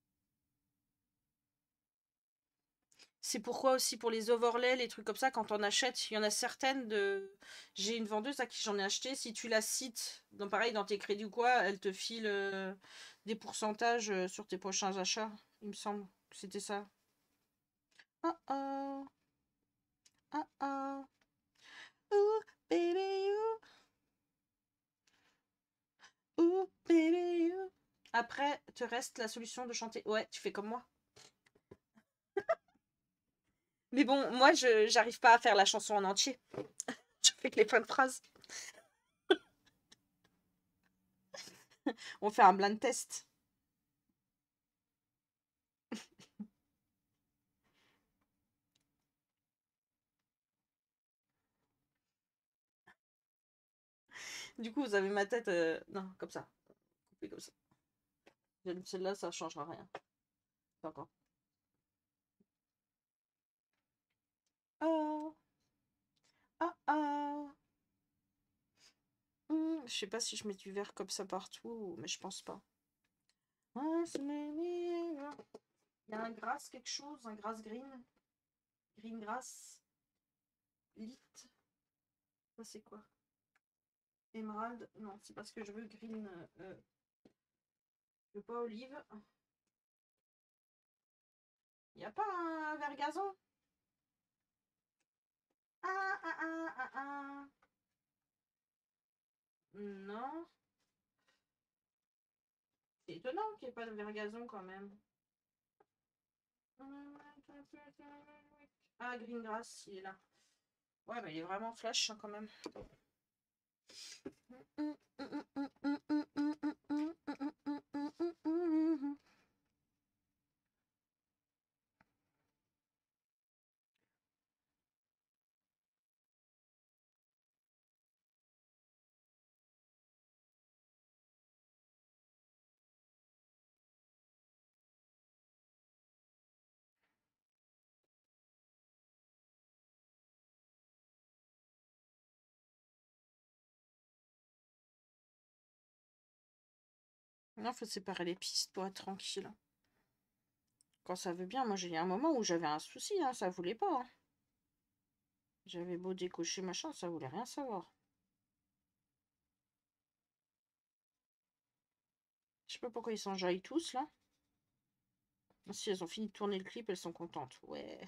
C'est pourquoi aussi pour les overlays, les trucs comme ça, quand on achète, il y en a certaines de. J'ai une vendeuse à qui j'en ai acheté. Si tu la cites, pareil, dans tes crédits ou quoi, elle te file des pourcentages sur tes prochains achats. Il me semble que c'était ça. Oh oh. Oh oh. Ooh, baby, you. Ooh, baby, you. Après, te reste la solution de chanter. Ouais, tu fais comme moi. Mais bon, moi, j'arrive pas à faire la chanson en entier. Je fais que les fins de phrase. On fait un blind test. Du coup, vous avez ma tête. Non, comme ça. Coupé comme ça. Celle-là, ça changera rien. Pas encore. Ah ah. Je sais pas si je mets du vert comme ça partout, mais je pense pas. Il y a un grass quelque chose, un grass green. Green grass. Lit. Ça c'est quoi? Émeraude. Non, c'est parce que je veux green. Je veux pas olive. Il n'y a pas un vert gazon? Ah ah ah ah ah. Non. C'est étonnant qu'il n'y ait pas de vert gazon quand même. Ah, green grass, il est là. Ouais, mais il est vraiment flash hein, quand même. Non, faut séparer les pistes pour être tranquille. Quand ça veut bien, moi j'ai eu un moment où j'avais un souci, hein, ça voulait pas. Hein. J'avais beau décocher machin, ça voulait rien savoir. Je sais pas pourquoi ils s'enjaillent tous là. Si elles ont fini de tourner le clip, elles sont contentes. Ouais.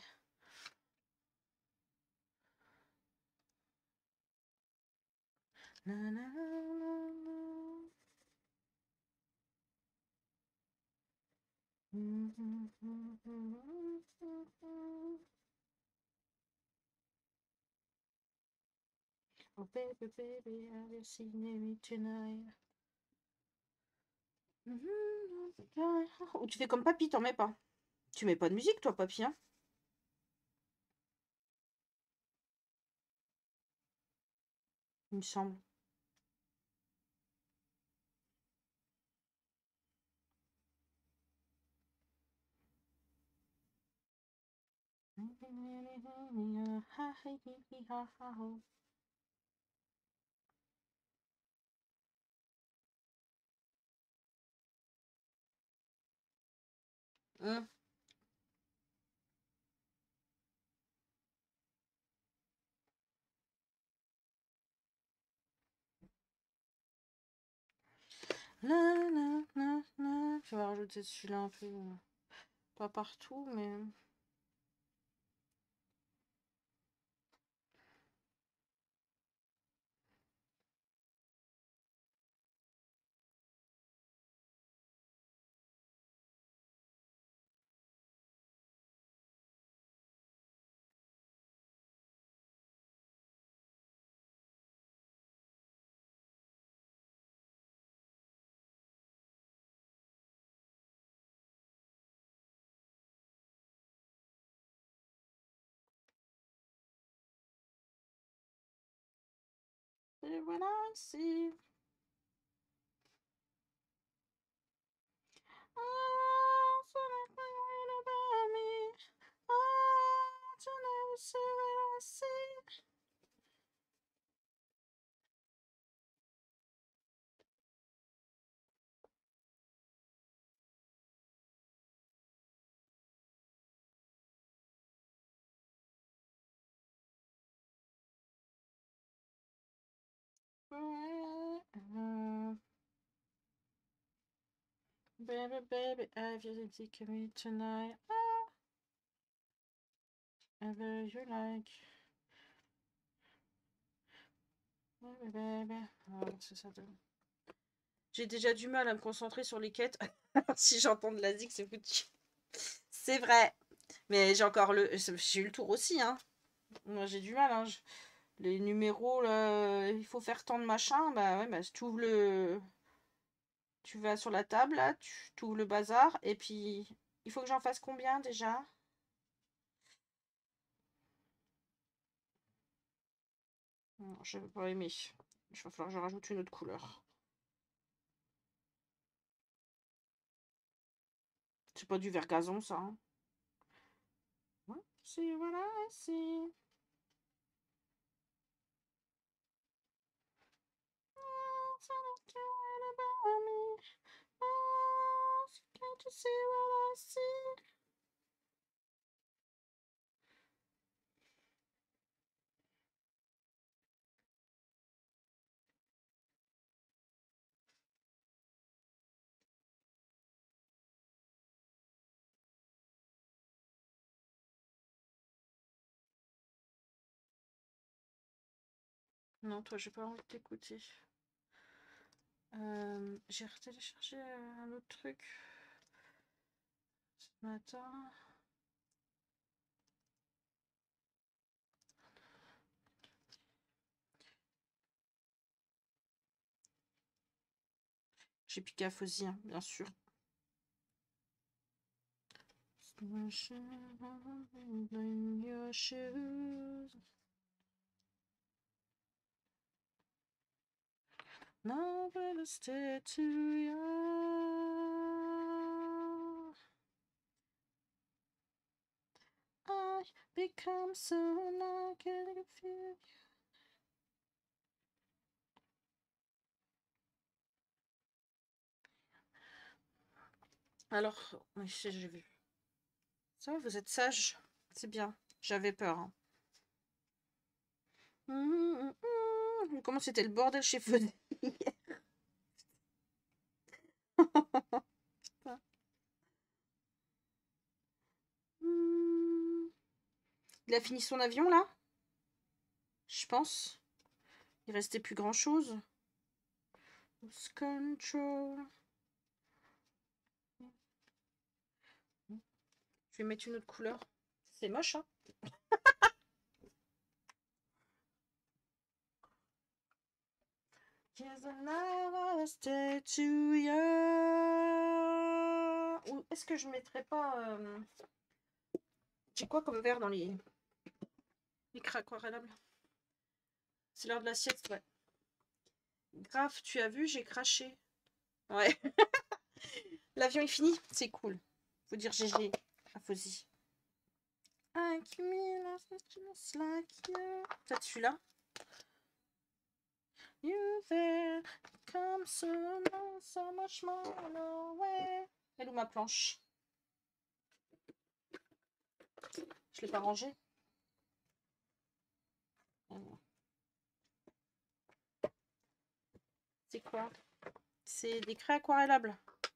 Oh baby, baby, have you seen me tonight? Ou tu fais comme papy, t'en mets pas. Tu mets pas de musique, toi, papy, hein? Il me semble. Hum. Je vais rajouter celui-là un peu. Pas partout, mais. Et voilà, ici. Oh, so nothing about me. Oh, to never see what I see. Baby, baby, have you taken me tonight? Oh, ever you like. Baby, baby. Oh, c'est ça. J'ai déjà du mal à me concentrer sur les quêtes. Si j'entends de la zik, c'est foutu. C'est vrai. Mais j'ai encore le. J'ai eu le tour aussi, hein. Moi, j'ai du mal, hein. Les numéros, là, il faut faire tant de machin. Bah ouais, bah, tu ouvres le. Tu vas sur la table, là, tu ouvres le bazar. Et puis, il faut que j'en fasse combien déjà? Non, je n'avais pas aimé. Il va falloir que je rajoute une autre couleur. C'est pas du vert gazon, ça. Hein. Ouais, c'est voilà, c'est. you see what I see? Non, toi, j'ai pas envie de t'écouter. J'ai retéléchargé un autre truc ce matin. J'ai piqué à Fuzzy, hein, bien sûr. In your shoes. Now better stay too young. I become so like a few. Alors, oui, j'ai vu. Ça va, vous êtes sage. C'est bien. J'avais peur. Hein. Comment c'était le bordel chez Fuzzy. Il a fini son avion là? Je pense. Il restait plus grand chose. Lose control. Je vais mettre une autre couleur. C'est moche, hein? Ou est-ce que je mettrais pas... J'ai quoi comme vert dans les craies aquarellables? C'est l'heure de la sieste, ouais. Grave, tu as vu, j'ai craché. Ouais. L'avion est fini, c'est cool. Faut dire GG à Fuzzy. Peut-être celui-là. You there, come so much more away. Elle est où ma planche? Je l'ai pas rangée. C'est quoi? C'est des craies aquarellables.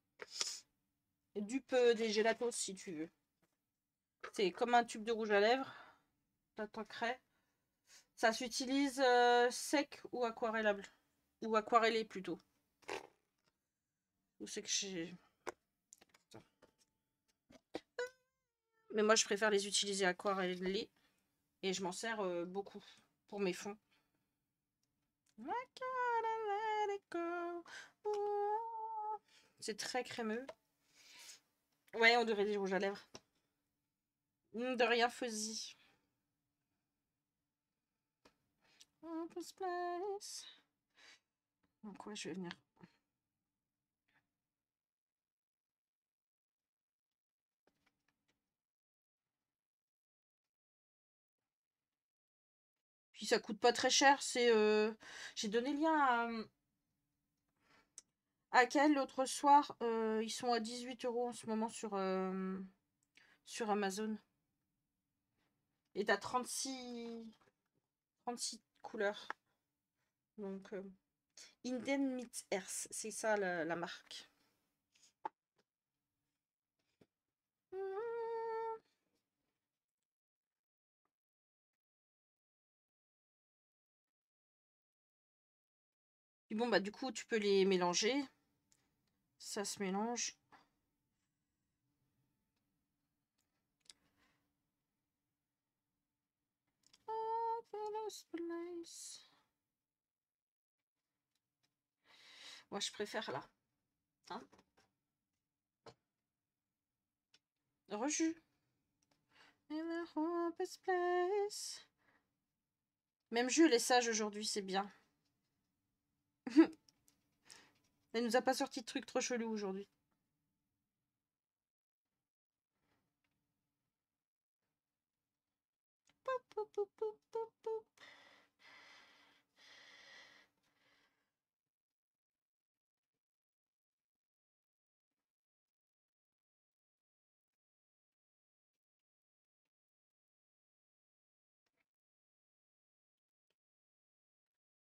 Dupe des gélatos si tu veux. C'est comme un tube de rouge à lèvres. T'as ta craie. Ça s'utilise sec ou aquarellable. Ou aquarellé plutôt. Ou c'est que j'ai... Mais moi je préfère les utiliser aquarellés. Et je m'en sers beaucoup pour mes fonds. C'est très crémeux. Ouais, on dirait des rouges à lèvres. De rien, Fuzzy. Donc ouais, je vais venir. Puis ça coûte pas très cher. C'est j'ai donné le lien à Kel l'autre soir. Ils sont à 18 € en ce moment sur Amazon. Et t'as 36 couleurs. Donc Inden Meets Earth, c'est ça la marque. Et bon bah du coup tu peux les mélanger. Ça se mélange. Moi je préfère là. Hein, rejus. Même Jules est sage aujourd'hui, c'est bien. Elle nous a pas sorti de trucs trop chelous aujourd'hui.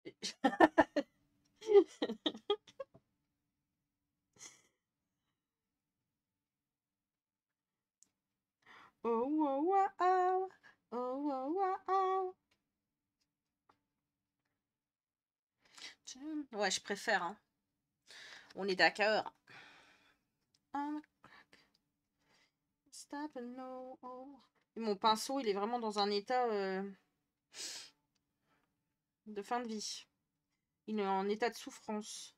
Oh, oh, oh, oh. Oh, oh, oh, oh. Ouais, je préfère, hein. On est d'accord. Stop and no. Oh. Et mon pinceau, il est vraiment dans un état de fin de vie. Il est en état de souffrance.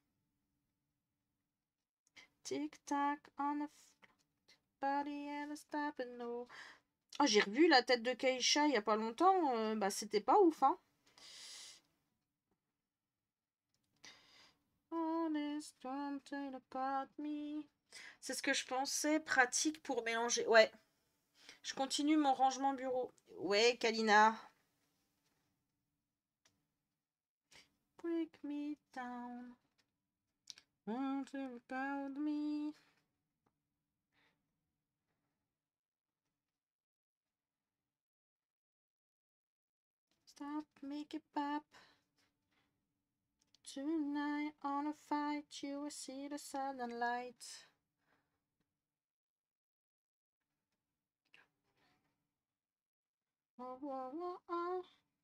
Tic-tac on the body and stop and no. Oh, j'ai revu la tête de Keisha il y a pas longtemps. Bah, c'était pas ouf, hein. C'est ce que je pensais, pratique pour mélanger. Ouais, je continue mon rangement bureau. Ouais, Kalina. Break me down. Won't you about me? Stop, make it pop. Tonight on a fight, you will see the southern light. Oh, oh, oh, oh.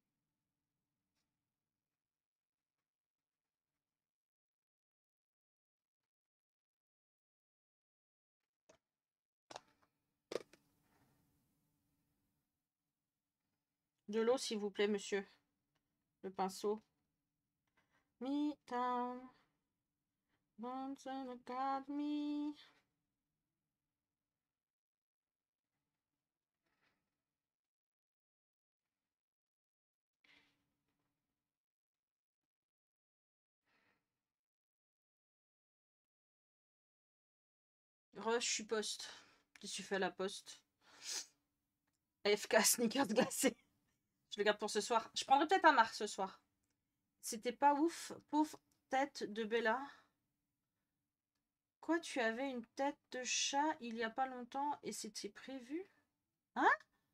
De l'eau, s'il vous plaît, monsieur. Le pinceau. Me down. Once and got me. Rush, je suis poste. Je suis fait à la poste. AFK sneakers glacés. Je le garde pour ce soir. Je prendrai peut-être un marque ce soir. C'était pas ouf. Pauvre tête de Bella. Quoi, tu avais une tête de chat il y a pas longtemps et c'était prévu? Hein?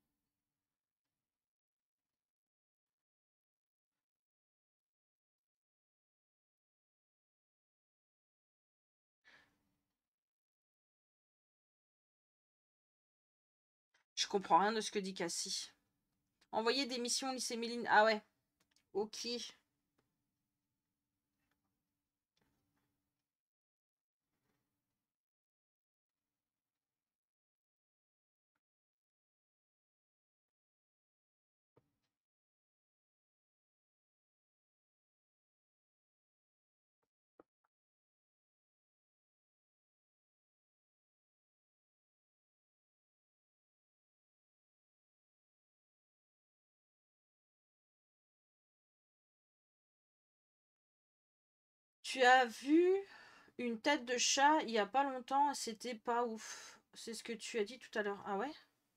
Je comprends rien de ce que dit Cassie. Envoyer des missions au lycée Méline. Ah ouais. Ok. Tu as vu une tête de chat il y a pas longtemps, c'était pas ouf. C'est ce que tu as dit tout à l'heure. Ah ouais?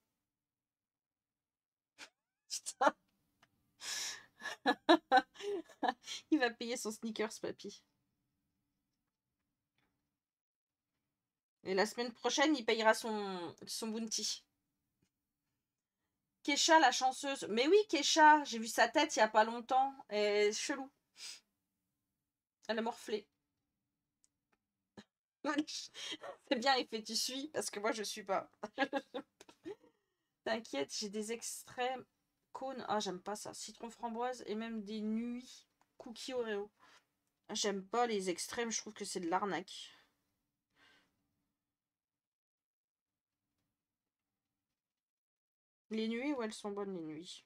Putain. Il va payer son sneakers, papy. Et la semaine prochaine, il payera son bounty. Kesha, la chanceuse. Mais oui, Kesha, j'ai vu sa tête il y a pas longtemps. Elle est chelou. Elle a morflé. C'est bien, il fait tu suis, parce que moi je suis pas. T'inquiète, j'ai des extrêmes cônes. Ah, j'aime pas ça. Citron framboise et même des nuits cookies Oreo. J'aime pas les extrêmes, je trouve que c'est de l'arnaque. Les nuits, ouais, elles sont bonnes les nuits.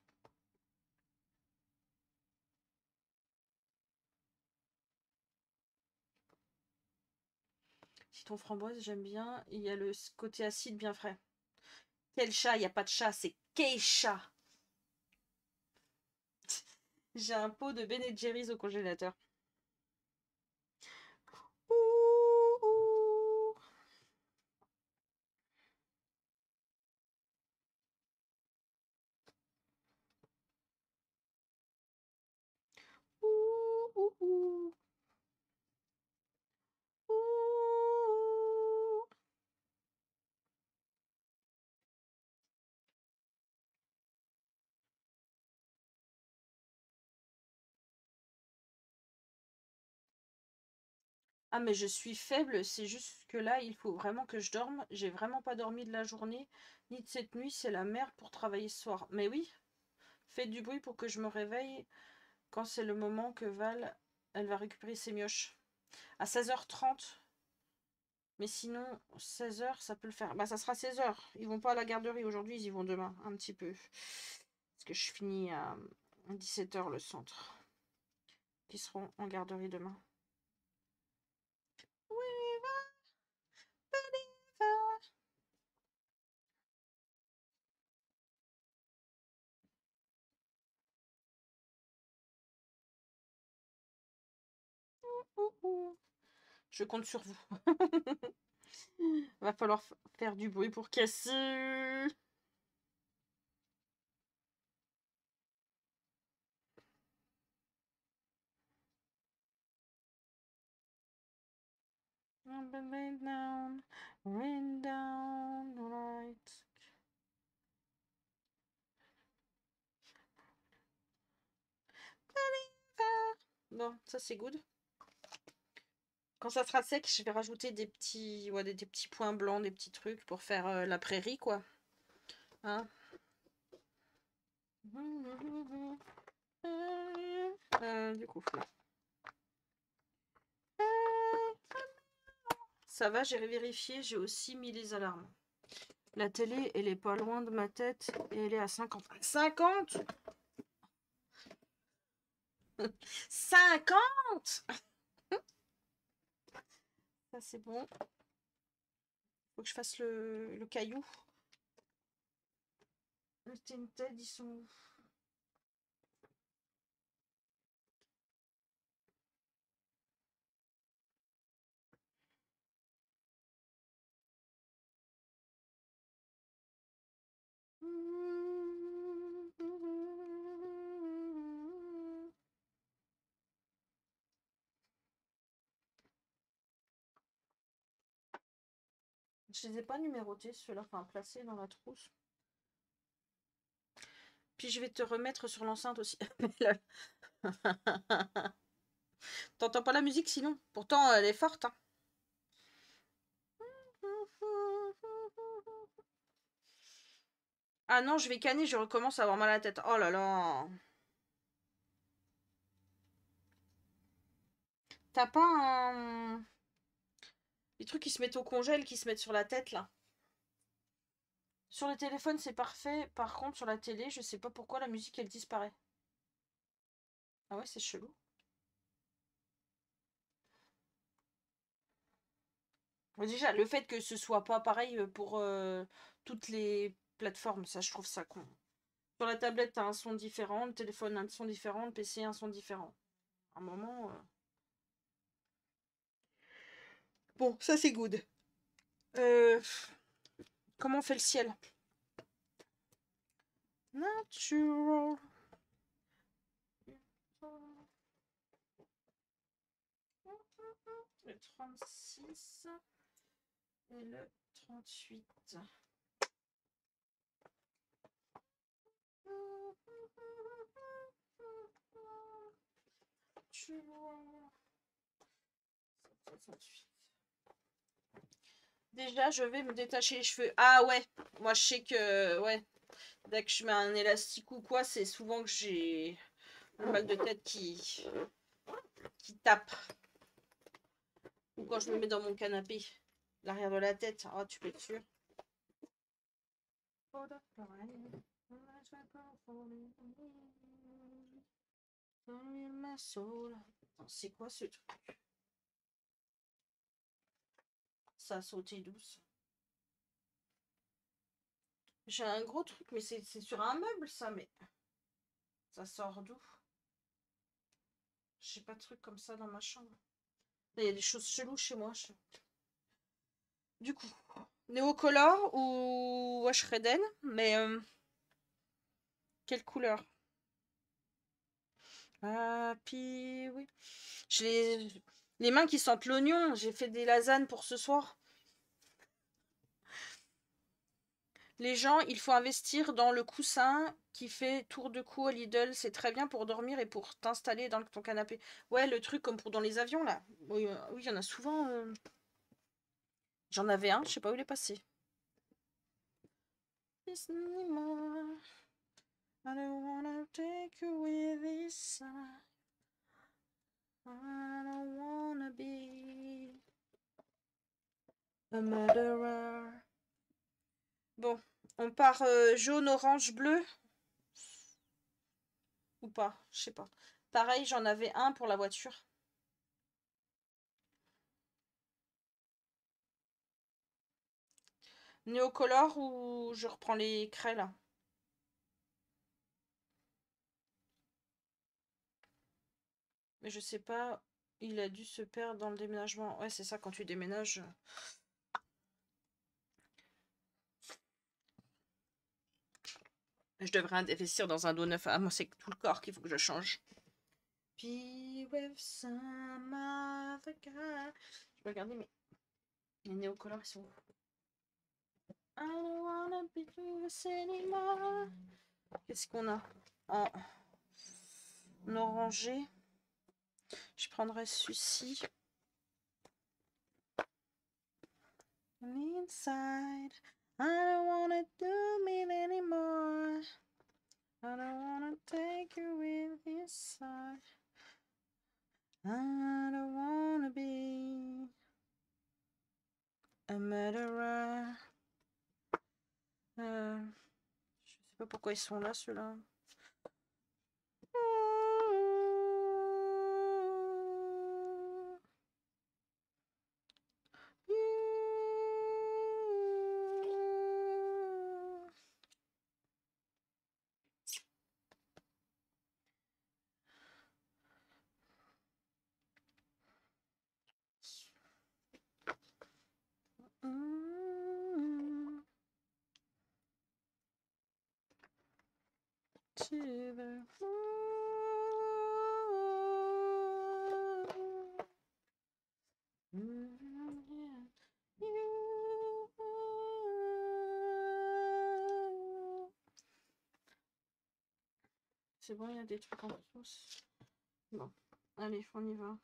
Citron framboise, j'aime bien. Il y a le côté acide bien frais. Quel chat? Il n'y a pas de chat, c'est Keisha. J'ai un pot de Ben Jerry's au congélateur. Ouh, ouh. Ouh, ouh, ouh. Ouh. Ah, mais je suis faible, c'est juste que là, il faut vraiment que je dorme. J'ai vraiment pas dormi de la journée, ni de cette nuit, c'est la merde pour travailler ce soir. Mais oui, faites du bruit pour que je me réveille quand c'est le moment que Val, elle va récupérer ses mioches. À 16h30. Mais sinon, 16h, ça peut le faire. Bah, ça sera 16h. Ils vont pas à la garderie aujourd'hui, ils y vont demain, un petit peu. Parce que je finis à 17h le centre. Ils seront en garderie demain. Je compte sur vous. Va falloir faire du bruit pour casser. Rain down, rain down, right. Bon, ça c'est good. Quand ça sera sec, je vais rajouter des petits, ouais, des petits points blancs, des petits trucs pour faire la prairie, quoi. Hein? Du coup, là. Ça va, j'ai vérifié, j'ai aussi mis les alarmes. La télé, elle est pas loin de ma tête et elle est à 50. 50 50. Ça c'est bon. Faut que je fasse le caillou. Le Tinted, ils sont où? Je les ai pas numérotés, ceux-là, enfin placés dans la trousse. Puis je vais te remettre sur l'enceinte aussi. T'entends pas la musique sinon? Pourtant, elle est forte. Hein. Ah non, je vais canner, je recommence à avoir mal à la tête. Oh là là. T'as pas un... Les trucs qui se mettent au congèle, qui se mettent sur la tête, là. Sur le téléphone, c'est parfait. Par contre, sur la télé, je sais pas pourquoi la musique, elle disparaît. Ah ouais, c'est chelou. Déjà, le fait que ce soit pas pareil pour toutes les plateformes, ça, je trouve ça con. Sur la tablette, t'as un son différent, le téléphone, un son différent, le PC, un son différent. À un moment... Bon, ça, c'est good. Euh, Comment on fait le ciel? Natural. Le 36 et le 38. Déjà, je vais me détacher les cheveux. Ah ouais, moi je sais que ouais, dès que je mets un élastique ou quoi, c'est souvent que j'ai le mal de tête qui tape. Ou quand je me mets dans mon canapé, l'arrière de la tête. Oh, tu peux être sûr. C'est quoi ce truc? Ça a sauté douce. J'ai un gros truc, mais c'est sur un meuble ça, mais ça sort d'où? J'ai pas de truc comme ça dans ma chambre. Il y a des choses cheloues chez moi. Du coup, Néocolor ou Wash Reden, mais quelle couleur? Ah, puis oui. J'ai les mains qui sentent l'oignon. J'ai fait des lasagnes pour ce soir. Les gens, il faut investir dans le coussin qui fait tour de cou au Lidl. C'est très bien pour dormir et pour t'installer dans ton canapé. Ouais, le truc comme pour dans les avions, là. Oui, oui, il y en a souvent. J'en avais un, je sais pas où il est passé. I don't wanna take you with this side. I don't wanna be a murderer. Bon, on part jaune, orange, bleu ou pas? Je sais pas. Pareil, j'en avais un pour la voiture. Néocolor ou je reprends les craies là? Mais je sais pas, il a dû se perdre dans le déménagement. Ouais, c'est ça, quand tu déménages. Je devrais investir dans un dos neuf. Ah, moi, c'est tout le corps qu'il faut que je change. Be with some other guy. Je vais regarder, mais les néocolores, ils sont où? I don't wanna be yours anymore. Qu'est-ce qu'on a en orangé? Je prendrais celui-ci. Inside, I don't wanna do it anymore. I don't wanna take you with this side. I don't wanna be a murderer. Je sais pas pourquoi ils sont là, ceux-là. To the C'est bon, il y a des trucs en plus. Bon, allez, on y va.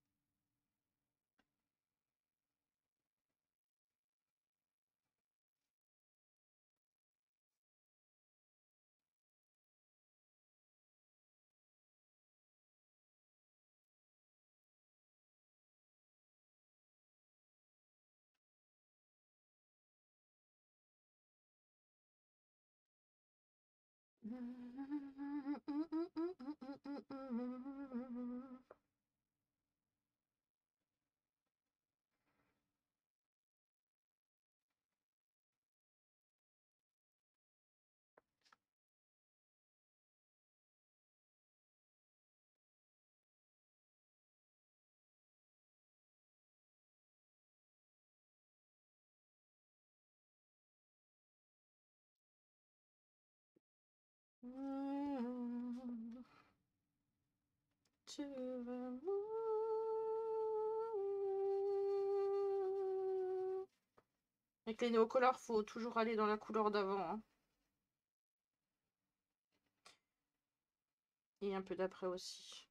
To the Avec les néocolores, faut toujours aller dans la couleur d'avant. Hein. Et un peu d'après aussi.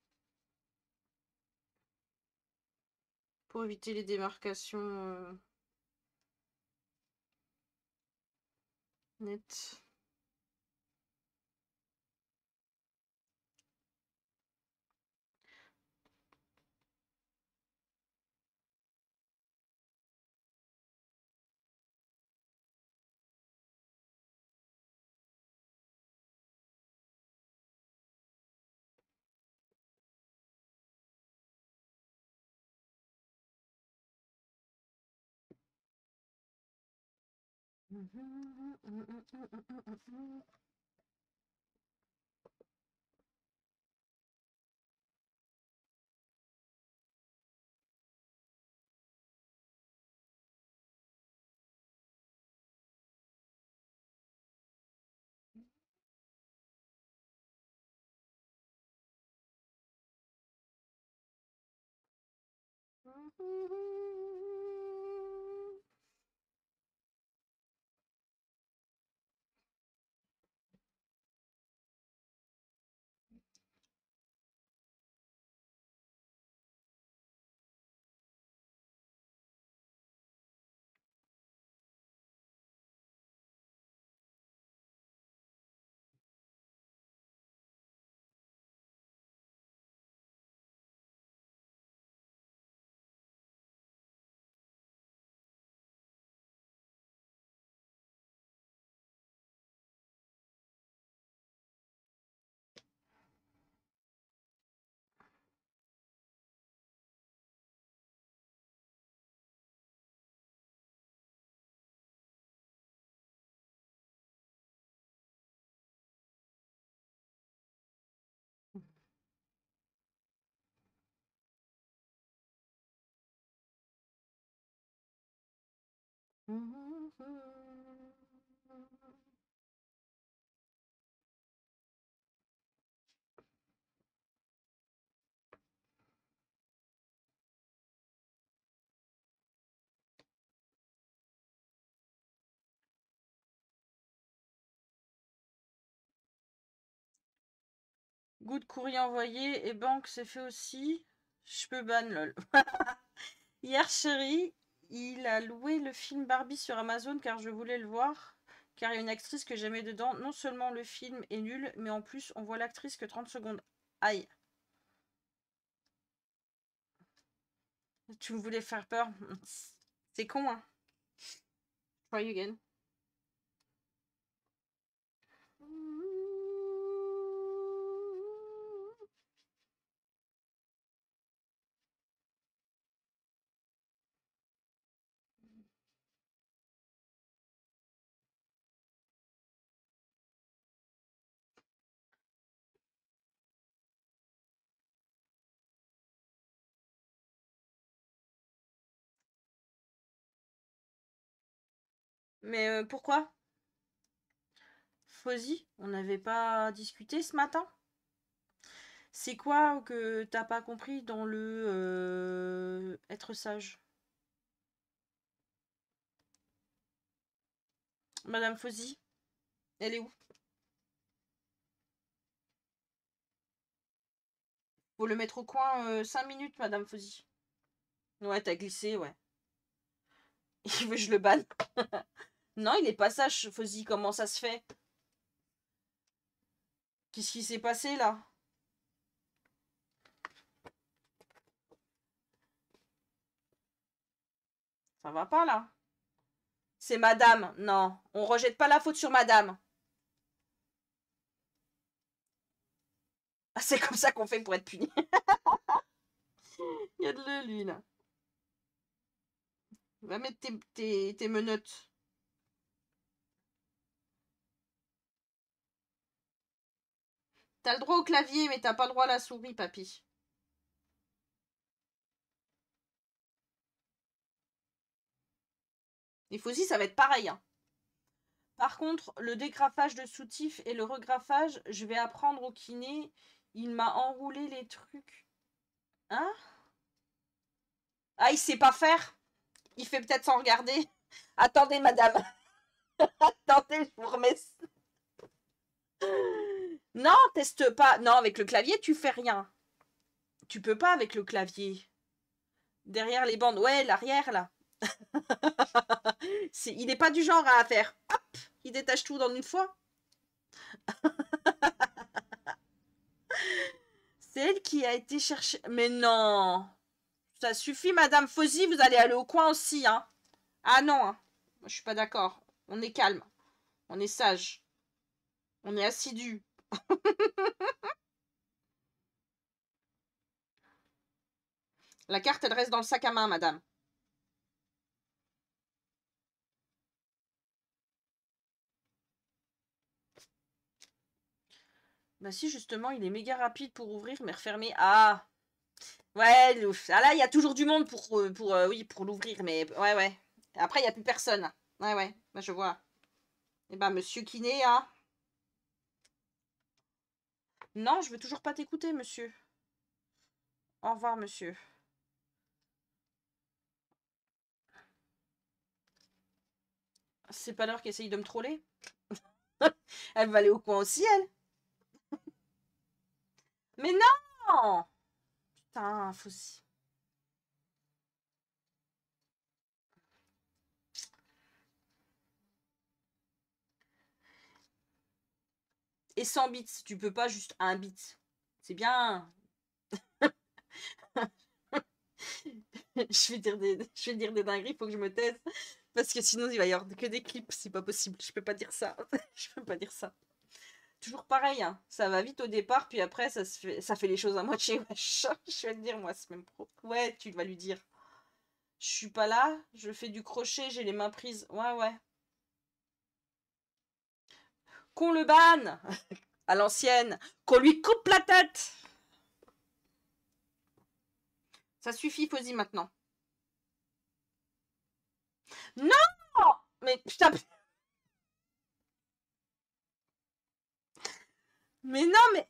Pour éviter les démarcations nettes. Good courrier envoyé et banque c'est fait aussi. Je peux ban lol. Hier chérie, il a loué le film Barbie sur Amazon car je voulais le voir. Car il y a une actrice que j'aimais dedans. Non seulement le film est nul, mais en plus on voit l'actrice que 30 secondes. Aïe. Tu me voulais faire peur. C'est con hein. Try again. Mais pourquoi Fozzy, on n'avait pas discuté ce matin? C'est quoi que t'as pas compris dans le être sage? Madame Fozzy, elle est où? Faut le mettre au coin 5 minutes, Madame Fozzy. Ouais, t'as glissé, ouais. Il veut que je le banne. Non, il est pas sage, Fozzy, comment ça se fait? Qu'est-ce qui s'est passé là? Ça va pas là? C'est madame. Non, on rejette pas la faute sur madame. Ah, c'est comme ça qu'on fait pour être puni. Il y a de l'œil, là. Va mettre tes menottes. T'as le droit au clavier, mais t'as pas le droit à la souris, papy. Et Fozzy, ça va être pareil. Hein. Par contre, le dégrafage de soutif et le regrafage, je vais apprendre au kiné. Il m'a enroulé les trucs. Hein? Ah, il sait pas faire? Il fait peut-être sans regarder. Attendez, madame. Attendez, je vous remets. Non, teste pas. Non, avec le clavier, tu fais rien. Tu peux pas avec le clavier. Derrière les bandes. Ouais, l'arrière, là. Il n'est pas du genre à faire. Hop, il détache tout dans une fois. C'est elle qui a été chercher. Mais non. Ça suffit, Madame Fozzy, vous allez aller au coin aussi, hein. Ah non, hein. Je suis pas d'accord. On est calme. On est sage. On est assidu. La carte, elle reste dans le sac à main, madame. Bah si, justement, il est méga rapide pour ouvrir, mais refermer. Ah. Ouais, ah là, il y a toujours du monde pour l'ouvrir, mais ouais, ouais. Après, il n'y a plus personne. Ouais, ouais, bah, je vois. Eh ben, monsieur Kiné, hein. Non, je veux toujours pas t'écouter, monsieur. Au revoir, monsieur. C'est pas l'heure qu'elle essaye de me troller? Elle va aller au coin aussi, elle. Mais non! Putain, faut... Et 100 bits, tu peux pas juste un bit. C'est bien. je vais dire des dingueries, faut que je me taise. Parce que sinon, il va y avoir que des clips. C'est pas possible. Je peux pas dire ça. je peux pas dire ça. Toujours pareil, hein. Ça va vite au départ, puis après, ça fait les choses à moitié. Je vais te dire, moi, c'est même pro. Ouais, tu vas lui dire. Je suis pas là, je fais du crochet, j'ai les mains prises. Ouais, ouais. Qu'on le banne à l'ancienne. Qu'on lui coupe la tête. Ça suffit, Fozzy, maintenant. Non! Mais putain. Mais non, mais.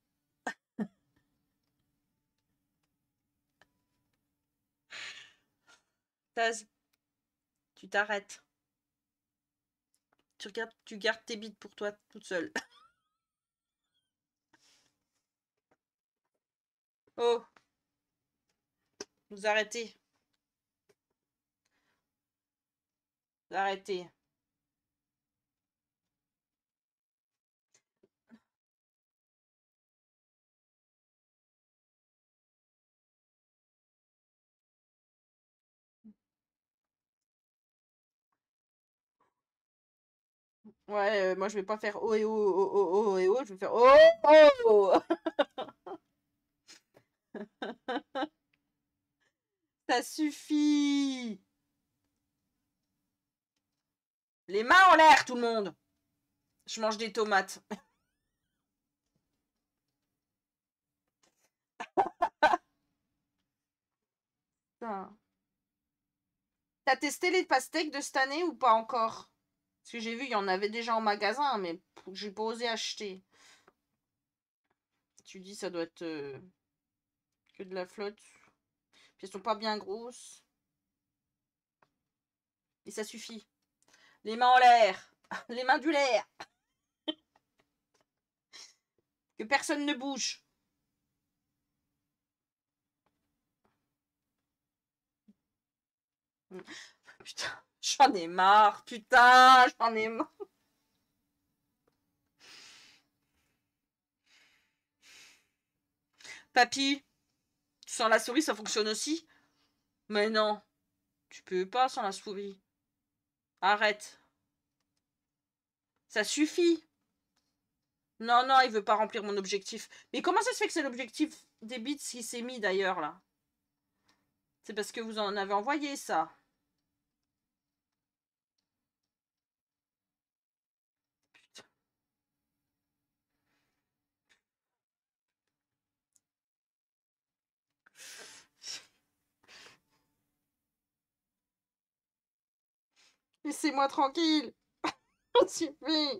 Taz, tu t'arrêtes. Tu gardes tes bites pour toi toute seule. Oh, vous arrêtez. Arrêtez. Ouais, moi je vais pas faire oh et oh, oh, oh, oh et oh, je vais faire oh, oh. Ça suffit. Les mains en l'air, tout le monde. Je mange des tomates. Putain. T'as testé les pastèques de cette année ou pas encore? Parce que j'ai vu, il y en avait déjà en magasin, mais j'ai pas osé acheter. Tu dis, ça doit être que de la flotte. Puis elles sont pas bien grosses. Et ça suffit. Les mains en l'air. Les mains du l'air. Que personne ne bouge. Putain, j'en ai marre. Putain, j'en ai marre. Papy, sans la souris, ça fonctionne aussi? Mais non, tu peux pas sans la souris. Arrête. Ça suffit. Non, non, il veut pas remplir mon objectif. Mais comment ça se fait que c'est l'objectif des bits qui s'est mis d'ailleurs là? C'est parce que vous en avez envoyé ça. Putain. Laissez-moi tranquille. On suffit.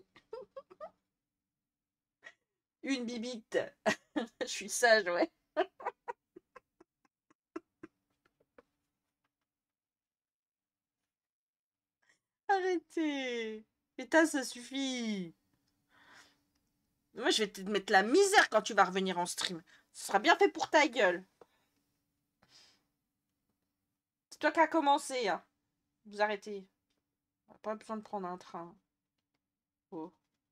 Une bibite. Je suis sage, ouais. Arrêtez. Putain, ça suffit. Moi, je vais te mettre la misère quand tu vas revenir en stream. Ce sera bien fait pour ta gueule. C'est toi qui as commencé. Hein. Vous arrêtez. On n'a pas besoin de prendre un train. Oh.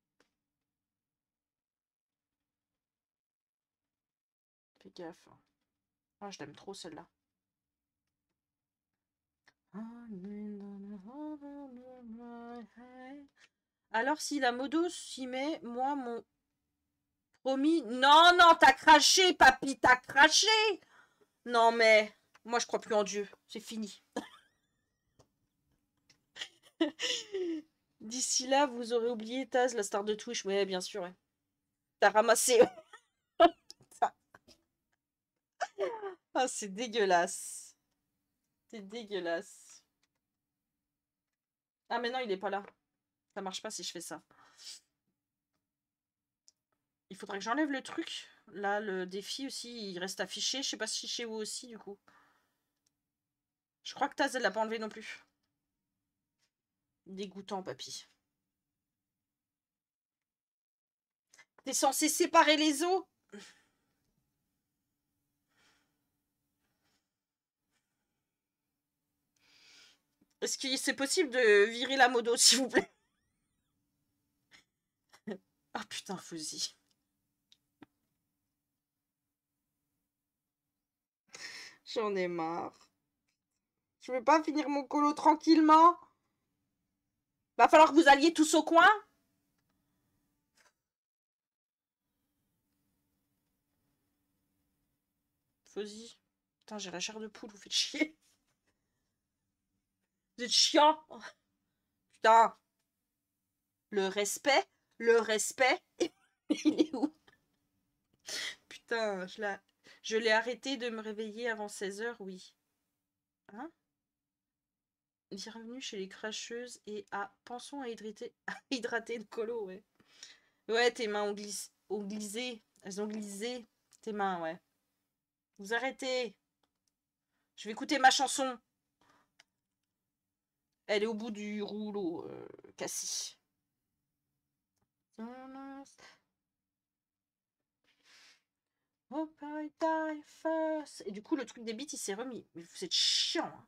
Fais gaffe. Ah, je l'aime trop celle-là. Alors, si la modo s'y met, moi, mon promis. Non, non, t'as craché, papy, t'as craché. Non, mais moi, je crois plus en Dieu. C'est fini. D'ici là, vous aurez oublié Taz, la star de Twitch. Ouais, bien sûr. Ouais. T'as ramassé. Ah, c'est dégueulasse. C'est dégueulasse. Ah, mais non, il est pas là. Ça marche pas si je fais ça. Il faudrait que j'enlève le truc. Là, le défi aussi, il reste affiché. Je sais pas si chez vous aussi, du coup. Je crois que Taz, elle l'a pas enlevé non plus. Dégoûtant, papy. T'es censé séparer les os? Est-ce que c'est possible de virer la modo, s'il vous plaît? Ah putain, Fouzi. J'en ai marre. Je veux pas finir mon colo tranquillement. Va falloir que vous alliez tous au coin. Fouzi. Putain, j'ai la chair de poule, vous faites chier. Vous êtes chiant. Putain. Le respect. Le respect. Il est où? Putain, je l'ai arrêté de me réveiller avant 16 h, oui. Hein? Bienvenue chez les cracheuses et pensons à hydrater, à hydrater le colo, ouais. Ouais, tes mains ont glissé. Elles ont glissé. Tes mains, ouais. Vous arrêtez. Je vais écouter ma chanson. Elle est au bout du rouleau, Cassie. Hope I die first. Et du coup, le truc des beats, il s'est remis. Mais vous êtes chiant. Hein.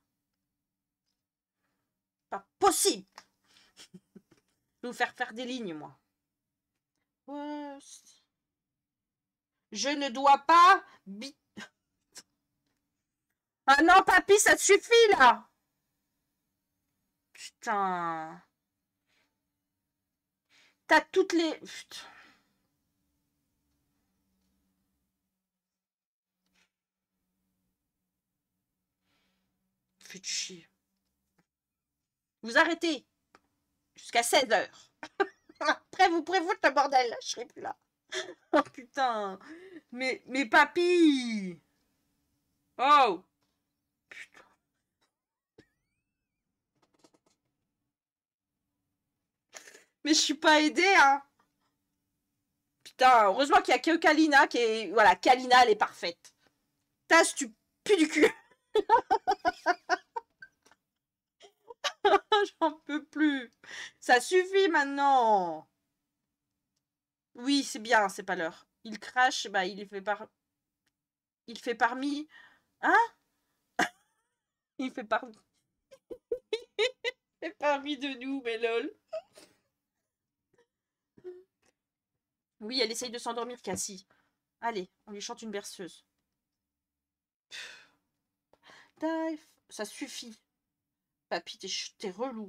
Pas possible. Je vais vous faire des lignes, moi. Worst. Je ne dois pas... Ah non, papy, ça te suffit, là. Putain. T'as toutes les... Putain. Faites chier. Vous arrêtez. Jusqu'à 16h. Après, vous prévoyez le bordel. Je serai plus là. Oh, putain. Mais papy. Oh. Putain. Mais je suis pas aidée, hein. Putain, heureusement qu'il y a que Kalina qui est... Voilà, Kalina, elle est parfaite. Tasse, tu pues du cul. J'en peux plus. Ça suffit maintenant. Oui, c'est bien, c'est pas l'heure. Il crache, bah il fait par... Il fait parmi... Hein? Il fait parmi... Il fait parmi de nous, mais lol. Oui, elle essaye de s'endormir, Cassie. Allez, on lui chante une berceuse. Dive. Ça suffit. Papy, t'es relou.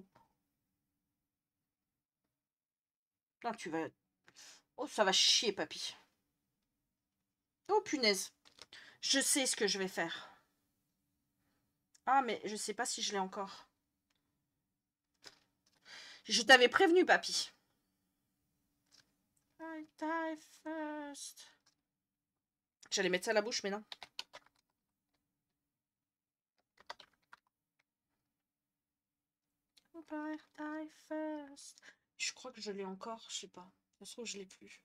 Non, tu vas... Oh, ça va chier, papy. Oh, punaise. Je sais ce que je vais faire. Ah, mais je sais pas si je l'ai encore. Je t'avais prévenu, papy. I die first. J'allais mettre ça à la bouche, mais non. I die first. Je crois que je l'ai encore, je sais pas. Ça se trouve, je l'ai plus.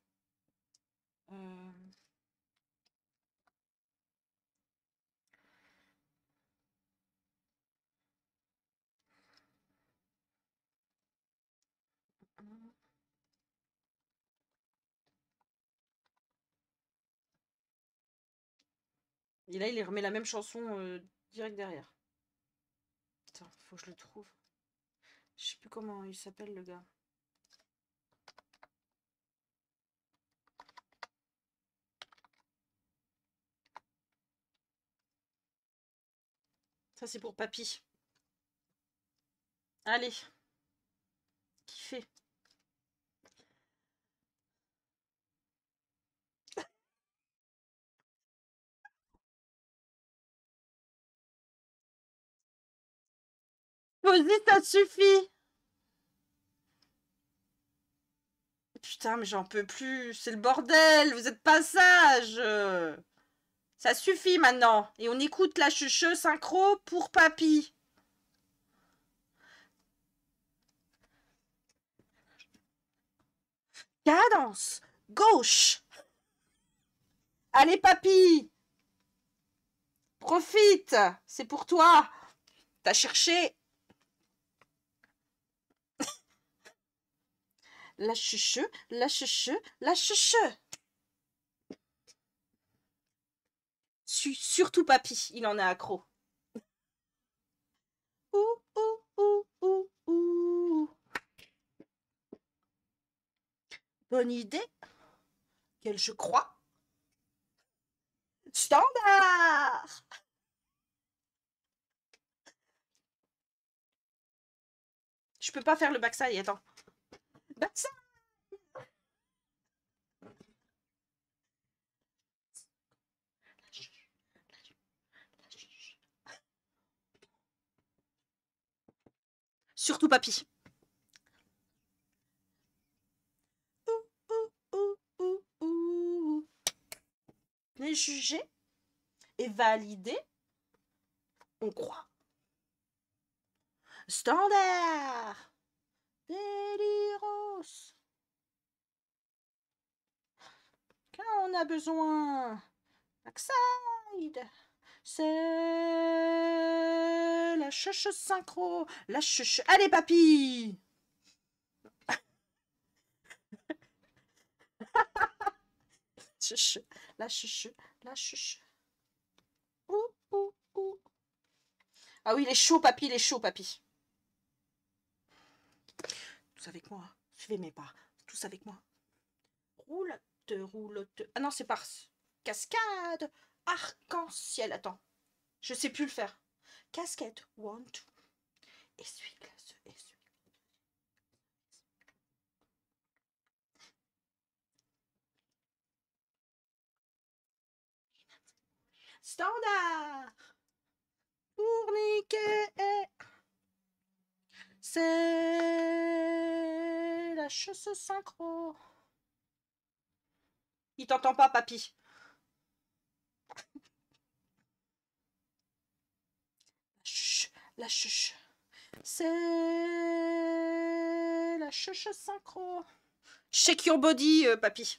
Et là, il remet la même chanson direct derrière. Putain, faut que je le trouve. Je sais plus comment il s'appelle, le gars. Ça, c'est pour papy. Allez. Kiffez. Vas-y, ça suffit. Putain, mais j'en peux plus. C'est le bordel. Vous êtes pas sage. Ça suffit maintenant. Et on écoute la chuche synchro pour papy. Cadence. Gauche. Allez, papy. Profite. C'est pour toi. T'as cherché. La chuche, la chuche, la chuche. Surtout papy, il en a accro. Ouh, ouh, ouh, ouh, ouh. Bonne idée. Quelle je crois. Standard. Je peux pas faire le backside, attends. Backside. Surtout papy. Les jugés et validés, on croit. Standard. Déliros. Quand on a besoin. Backside. C'est la chuche synchro. La chuche. Allez, papy. Chuche. La chuche. La chuche. Ouh, ouh, ouh. Ah oui, il est chaud, papy, il est chaud, papy. Tous avec moi. Suivez mes pas. Tous avec moi. Roulotte, roulotte. Ah non, c'est par cascade. Arc-en-ciel. Attends. Je sais plus le faire. Casquette. One, two. Essuie-glace. Essuie. Standard. Pour niquer. C'est la chausse synchro. Il t'entend pas, papy. La chuche. C'est la chuche synchro. Shake your body, papy.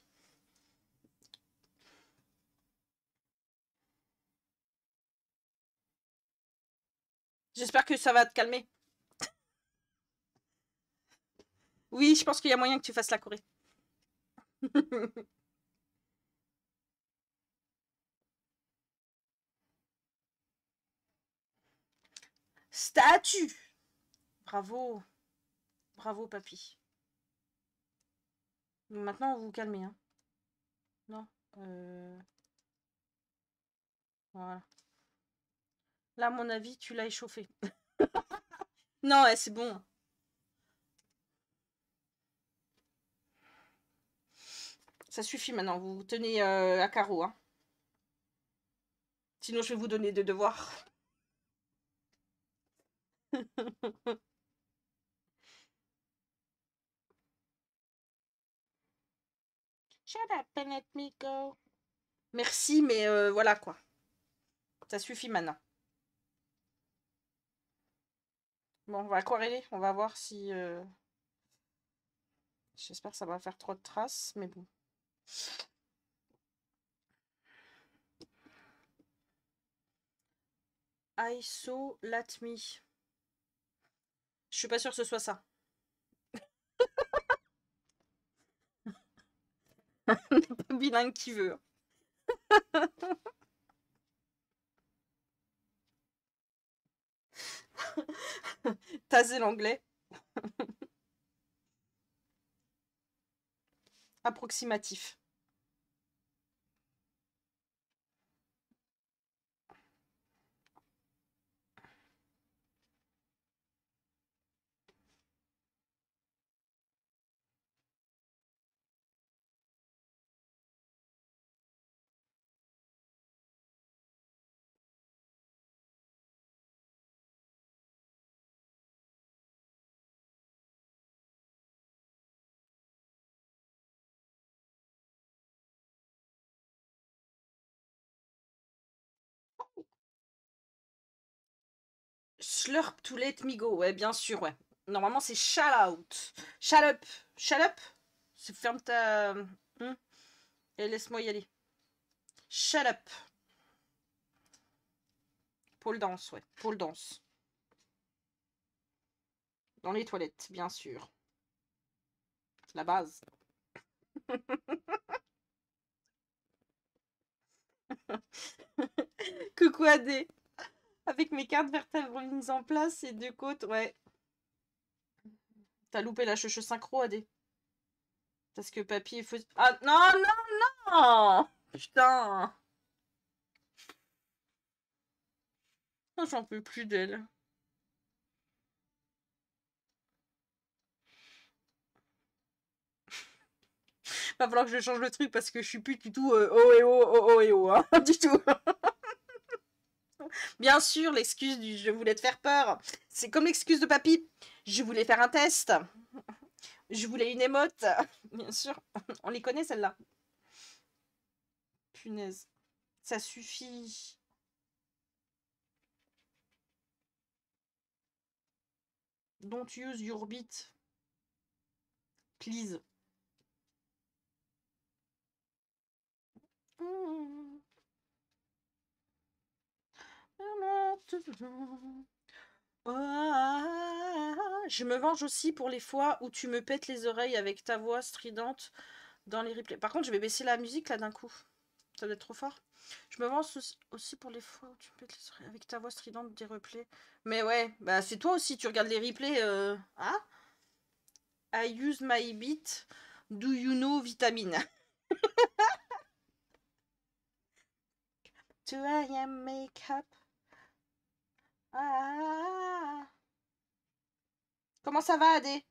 J'espère que ça va te calmer. Oui, je pense qu'il y a moyen que tu fasses la Corée. Statue. Bravo. Bravo, papy. Maintenant, vous vous calmez. Hein. Non. Voilà. Là, à mon avis, tu l'as échauffé. Non, ouais, c'est bon. Ça suffit maintenant. Vous vous tenez à carreau. Hein. Sinon, je vais vous donner des devoirs. Shut up and let me go. Merci, mais voilà quoi. Ça suffit maintenant. Bon, on va aquareller. On va voir si... J'espère que ça va faire trop de traces, mais bon. ISO Latmi. Je suis pas sûre que ce soit ça. Bilingue qui veut. Taser l'anglais. Approximatif. Slurp to let me go. Ouais, bien sûr, ouais. Normalement, c'est shut out. Shut up. Shut up. Ferme ta... Et laisse-moi y aller. Shut up. Pole dance, ouais. Pole dance. Dans les toilettes, bien sûr. La base. Coucou AD. Avec mes cartes vertèbres mises en place et deux côtes, ouais. T'as loupé la cheveux synchro AD. Parce que papy est faux... Ah non, non, non. Putain. Oh, j'en peux plus d'elle. Va falloir que je change le truc parce que je suis plus du tout oh et oh, oh, oh et oh, hein. Du tout. Bien sûr, l'excuse du je voulais te faire peur. C'est comme l'excuse de papy. Je voulais faire un test. Je voulais une émote. Bien sûr. On les connaît, celles-là. Punaise. Ça suffit. Don't use your bit. Please. Je me venge aussi pour les fois où tu me pètes les oreilles avec ta voix stridente dans les replays. Par contre, je vais baisser la musique là d'un coup. Ça doit être trop fort. Je me venge aussi pour les fois où tu me pètes les oreilles avec ta voix stridente des replays. Mais ouais, bah c'est toi aussi, tu regardes les replays. Hein? I use my beat. Do you know vitamine? Do I am make-up? Ah. Comment ça va, Adé?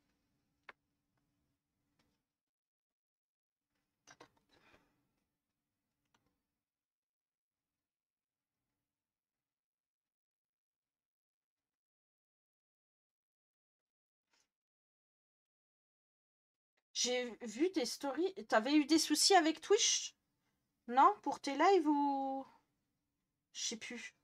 J'ai vu tes stories. T'avais eu des soucis avec Twitch? Non? Pour tes lives ou... Je sais plus.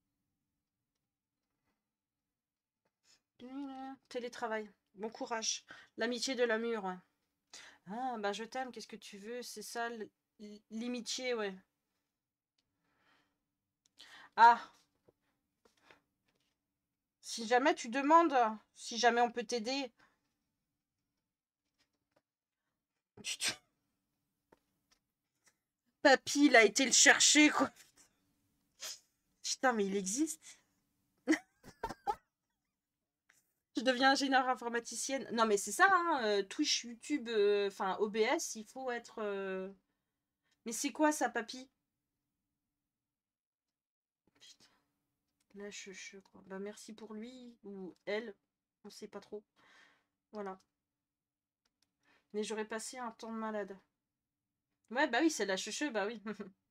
Télétravail. Bon courage. L'amitié de l'amour, ouais. Ah, bah je t'aime, qu'est-ce que tu veux? C'est ça, l'amitié, ouais. Ah, si jamais tu demandes, si jamais on peut t'aider. Papy, il a été le chercher, quoi. Putain, mais il existe. Je deviens ingénieure informaticienne. Non, mais c'est ça, hein, Twitch, YouTube, enfin OBS, il faut être... Mais c'est quoi ça, papy? Putain, là, quoi. Bah, merci pour lui, ou elle, on sait pas trop. Voilà. Mais j'aurais passé un temps de malade. Ouais, bah oui, c'est la cheveux, bah oui.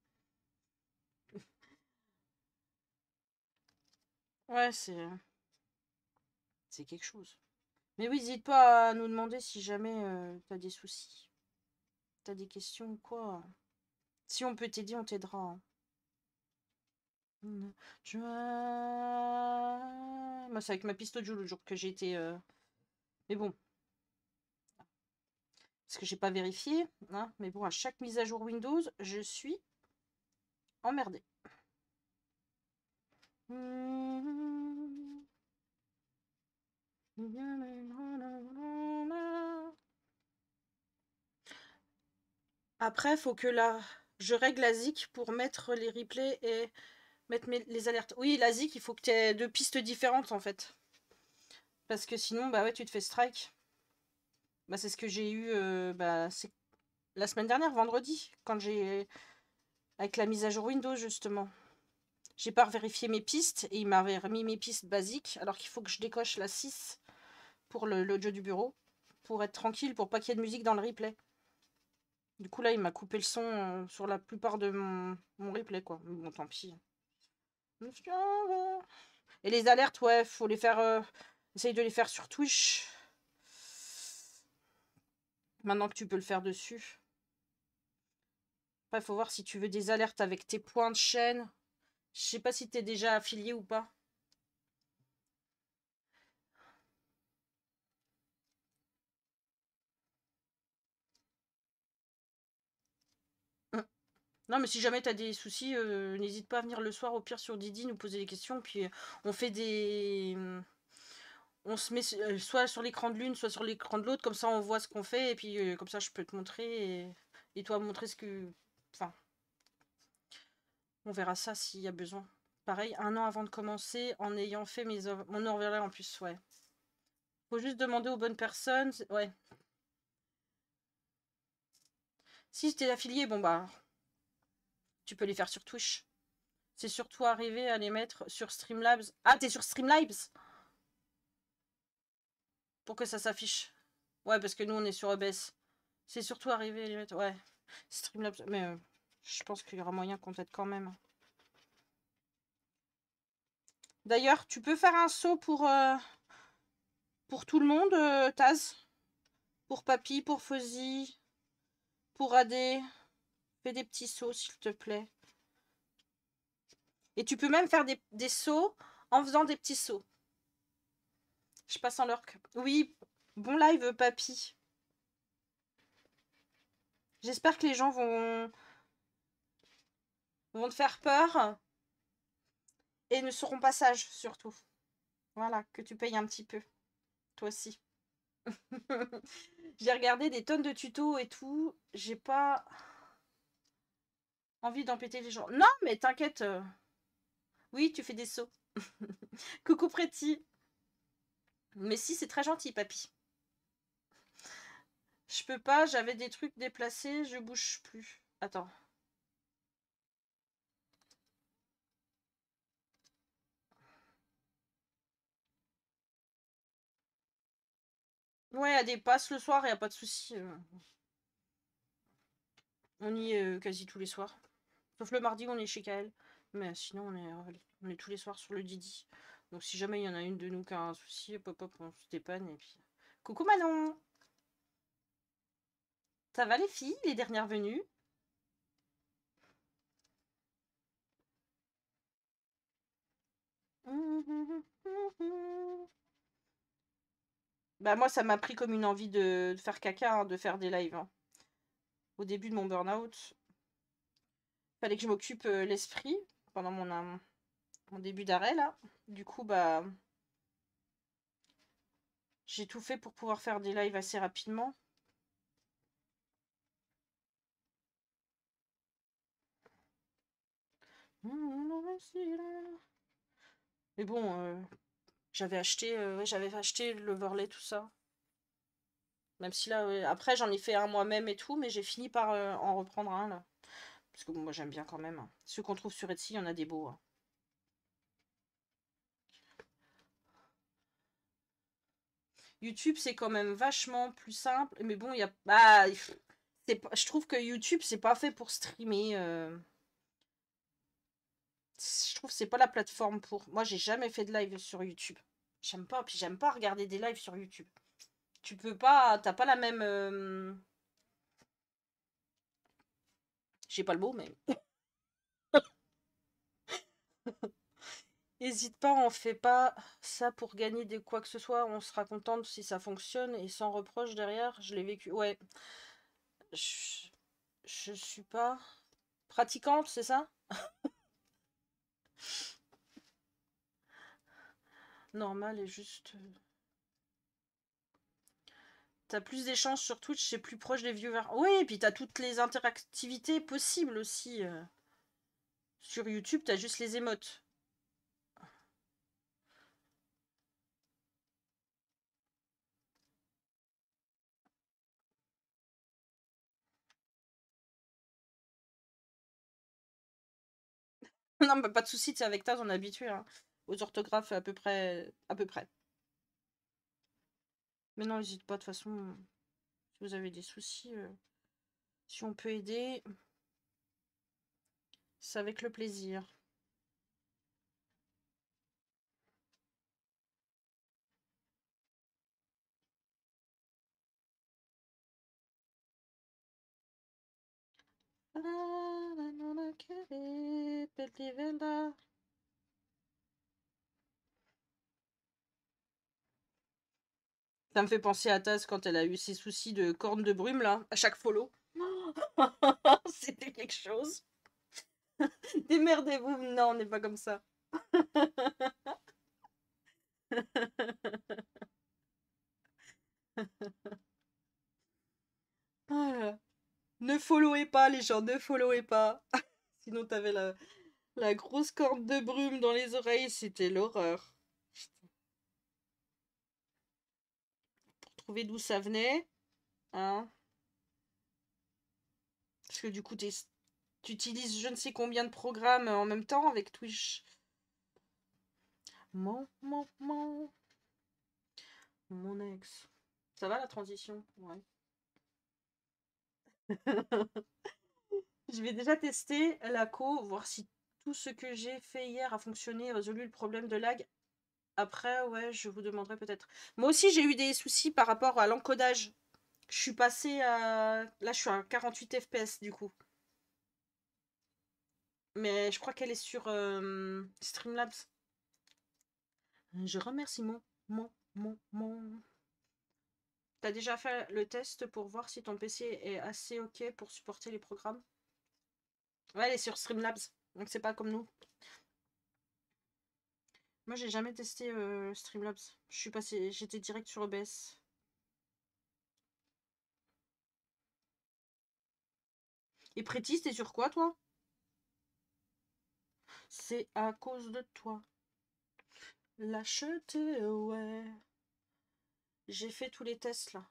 Ouais, c'est quelque chose. Mais oui, n'hésite pas à nous demander si jamais t'as des soucis. T'as des questions ou quoi. Si on peut t'aider, on t'aidera, hein. Moi, c'est avec ma piste audio le jour que j'ai été... Mais bon, parce que j'ai pas vérifié, hein. Mais bon, à chaque mise à jour Windows, je suis emmerdée. Après, faut que là, je règle la ZIC pour mettre les replays et mettre les alertes. Oui, la ZIC, il faut que tu aies deux pistes différentes en fait. Parce que sinon, bah ouais, tu te fais strike. Bah, c'est ce que j'ai eu c'est la semaine dernière, vendredi, quand j'ai... Avec la mise à jour Windows, justement. J'ai pas vérifié mes pistes et il m'avait remis mes pistes basiques, alors qu'il faut que je décoche la 6 pour l'audio du bureau, pour être tranquille, pour pas qu'il y ait de musique dans le replay. Du coup, là, il m'a coupé le son sur la plupart de mon replay, quoi. Bon, tant pis. Et les alertes, ouais, faut les faire... essaye de les faire sur Twitch. Maintenant que tu peux le faire dessus. Après, il faut voir si tu veux des alertes avec tes points de chaîne. Je sais pas si tu es déjà affilié ou pas. Non, mais si jamais tu as des soucis, n'hésite pas à venir le soir, au pire, sur Didi, nous poser des questions. Puis on fait des... On se met soit sur l'écran de l'une, soit sur l'écran de l'autre. Comme ça, on voit ce qu'on fait. Et puis, comme ça, je peux te montrer. Et toi, montrer ce que... Enfin, on verra ça s'il y a besoin. Pareil, 1 an avant de commencer, en ayant fait mon overlay en plus, ouais. Faut juste demander aux bonnes personnes. Ouais. Si t'es affilié, bon bah, tu peux les faire sur Twitch. C'est surtout arrivé à les mettre sur Streamlabs. Ah, t'es sur Streamlabs? Pour que ça s'affiche. Ouais, parce que nous, on est sur OBS. C'est surtout arrivé à les mettre... Ouais, Streamlabs. Mais je pense qu'il y aura moyen qu'on t'aide quand même. D'ailleurs, tu peux faire un saut pour tout le monde, Taz. Pour Papy, pour Fuzzy, pour Adé. Fais des petits sauts, s'il te plaît. Et tu peux même faire des sauts en faisant des petits sauts. Je passe en lurk. Oui, bon live, papy. J'espère que les gens vont te faire peur et ne seront pas sages, surtout. Voilà, que tu payes un petit peu. Toi aussi. J'ai regardé des tonnes de tutos et tout. J'ai pas envie d'empêter les gens. Non, mais t'inquiète. Oui, tu fais des sauts. Coucou Pretty. Mais si, c'est très gentil, papy. Je peux pas, j'avais des trucs déplacés, je bouge plus. Attends. Ouais, à des passes le soir, y a pas de souci. On y est quasi tous les soirs. Sauf le mardi, on est chez Kael. Mais sinon, on est tous les soirs sur le Didi. Donc si jamais il y en a une de nous qui a un souci, hop hop, on se dépanne et puis. Coucou Manon! Ça va les filles, les dernières venues? Bah moi ça m'a pris comme une envie de faire caca, hein, de faire des lives, hein. Au début de mon burn-out, fallait que je m'occupe l'esprit pendant mon début d'arrêt là. Du coup bah j'ai tout fait pour pouvoir faire des lives assez rapidement. Mais bon, j'avais acheté l'overlay, tout ça. Même si là, ouais, après j'en ai fait un moi-même et tout, mais j'ai fini par en reprendre un là. Parce que bon, moi j'aime bien quand même, hein. Ceux qu'on trouve sur Etsy, il y en a des beaux, hein. YouTube, c'est quand même vachement plus simple. Mais bon, il y a. Bah, je trouve que YouTube, c'est pas fait pour streamer. Je trouve que c'est pas la plateforme pour. Moi, j'ai jamais fait de live sur YouTube. J'aime pas. Puis j'aime pas regarder des lives sur YouTube. Tu peux pas. T'as pas la même. J'ai pas le mot, mais. Hésite pas, on fait pas ça pour gagner de quoi que ce soit. On sera contente si ça fonctionne et sans reproche derrière. Je l'ai vécu. Ouais. Je, je suis pas pratiquante, c'est ça? Normal et juste. T'as plus d'échanges sur Twitch, c'est plus proche des viewers. Oui, et puis t'as toutes les interactivités possibles aussi. Sur YouTube, t'as juste les émotes. Non, mais pas de soucis, c'est avec Taz, on est habitué, hein, aux orthographes à peu près. À peu près. Mais non, n'hésite pas, de toute façon, si vous avez des soucis, si on peut aider, c'est avec le plaisir. Ça me fait penser à Taz quand elle a eu ses soucis de cornes de brume, là, à chaque follow. C'était quelque chose. Démerdez-vous. Non, on n'est pas comme ça. Voilà. Ne followez pas, les gens, ne followez pas. Sinon, t'avais la grosse corne de brume dans les oreilles, c'était l'horreur. Pour trouver d'où ça venait, hein. Parce que du coup, tu utilises je ne sais combien de programmes en même temps avec Twitch. Mon ex. Ça va la transition? Ouais. Je vais déjà tester la co, voir si tout ce que j'ai fait hier a fonctionné, résolu le problème de lag. Après, ouais, je vous demanderai peut-être. Moi aussi, j'ai eu des soucis par rapport à l'encodage. Je suis passée à. Là, je suis à 48 FPS du coup. Mais je crois qu'elle est sur Streamlabs. Je remercie mon. Mon. T'as déjà fait le test pour voir si ton PC est assez ok pour supporter les programmes? Ouais, elle est sur Streamlabs, donc c'est pas comme nous. Moi, j'ai jamais testé Streamlabs. Je suis passé, j'étais direct sur OBS. Et Prétis, t'es sur quoi, toi? C'est à cause de toi. L'acheter, ouais. J'ai fait tous les tests, là.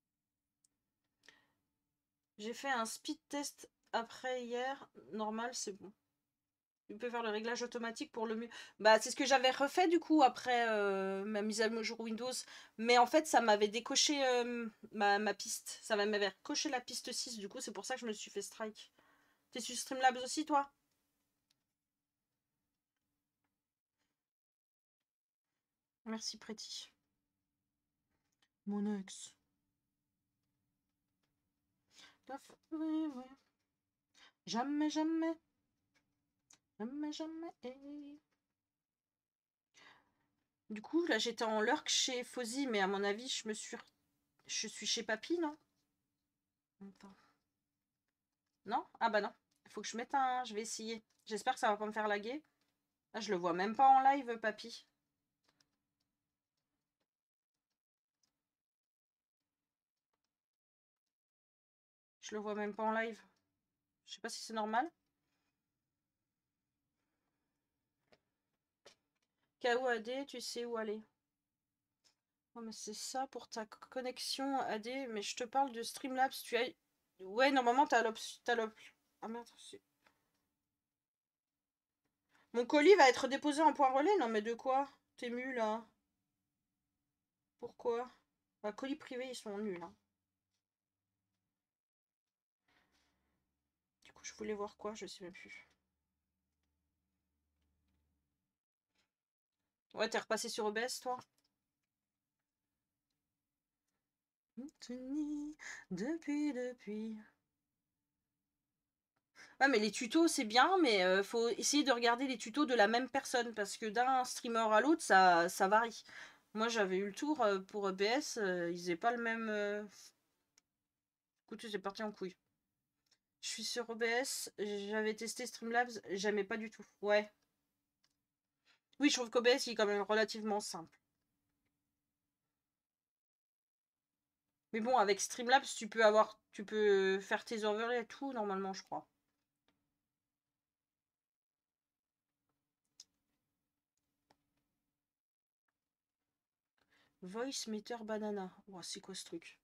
J'ai fait un speed test après hier. Normal, c'est bon. Tu peux faire le réglage automatique pour le mieux. Bah, c'est ce que j'avais refait du coup après ma mise à jour Windows. Mais en fait, ça m'avait décoché ma piste. Ça m'avait coché la piste 6. Du coup, c'est pour ça que je me suis fait strike. T'es sur Streamlabs aussi, toi? Merci, Pretty. Mon ex. Oui, oui. Jamais, jamais. Jamais, jamais. Du coup, là, j'étais en lurk chez Fozzy, mais à mon avis, je suis chez Papy, non? Attends. Non? Ah bah non. Il faut que je mette un... Je vais essayer. J'espère que ça va pas me faire laguer. Ah, je le vois même pas en live, Papy. Je le vois même pas en live. Je sais pas si c'est normal. KO AD, tu sais où aller. Oh, mais c'est ça pour ta connexion AD. Mais je te parle de Streamlabs. Tu as... Ouais, normalement, t'as l'option... Ah merde, mon colis va être déposé en point relais? Non, mais de quoi? T'es mu, là. Pourquoi? Bah, colis privés, ils sont nuls, hein. Du coup, je voulais voir quoi? Je sais même plus. Ouais, t'es repassé sur OBS, toi? Depuis. Ouais, mais les tutos, c'est bien, mais faut essayer de regarder les tutos de la même personne, parce que d'un streamer à l'autre, ça varie. Moi, j'avais eu le tour pour OBS, ils faisaient pas le même... Écoute, c'est parti en couille. Je suis sur OBS, j'avais testé Streamlabs, j'aimais pas du tout. Ouais. Oui, je trouve qu'OBS, il est quand même relativement simple. Mais bon, avec Streamlabs, tu peux faire tes overlays et tout, normalement, je crois. Voice Meter Banana. Oh, c'est quoi ce truc?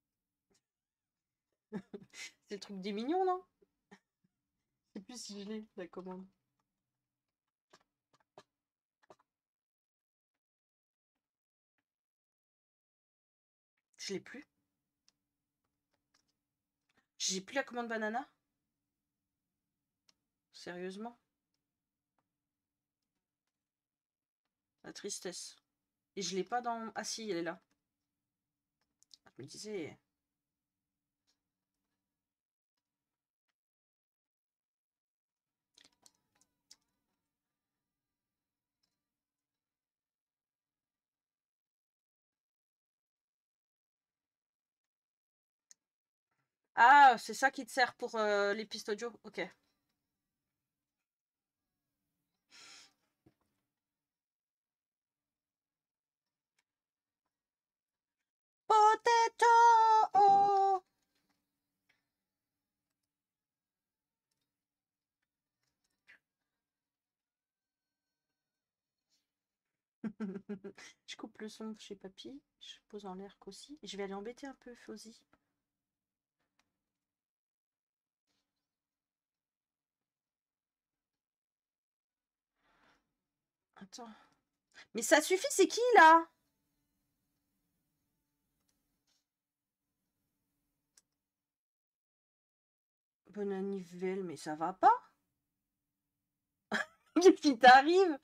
C'est le truc des mignons, non? Je sais plus si je l'ai, la commande. Je l'ai plus. J'ai plus la commande banana? Sérieusement? La tristesse. Et je l'ai pas dans... Ah si, elle est là. Je me disais... Ah, c'est ça qui te sert pour les pistes audio? Ok. Potato! Je coupe le son chez Papy. Je pose en l'air qu'aussi. Et je vais aller embêter un peu Fozzy. Attends. Mais ça suffit, c'est qui là? Bonne annivel, mais ça va pas? Qu'est-ce qui t'arrive?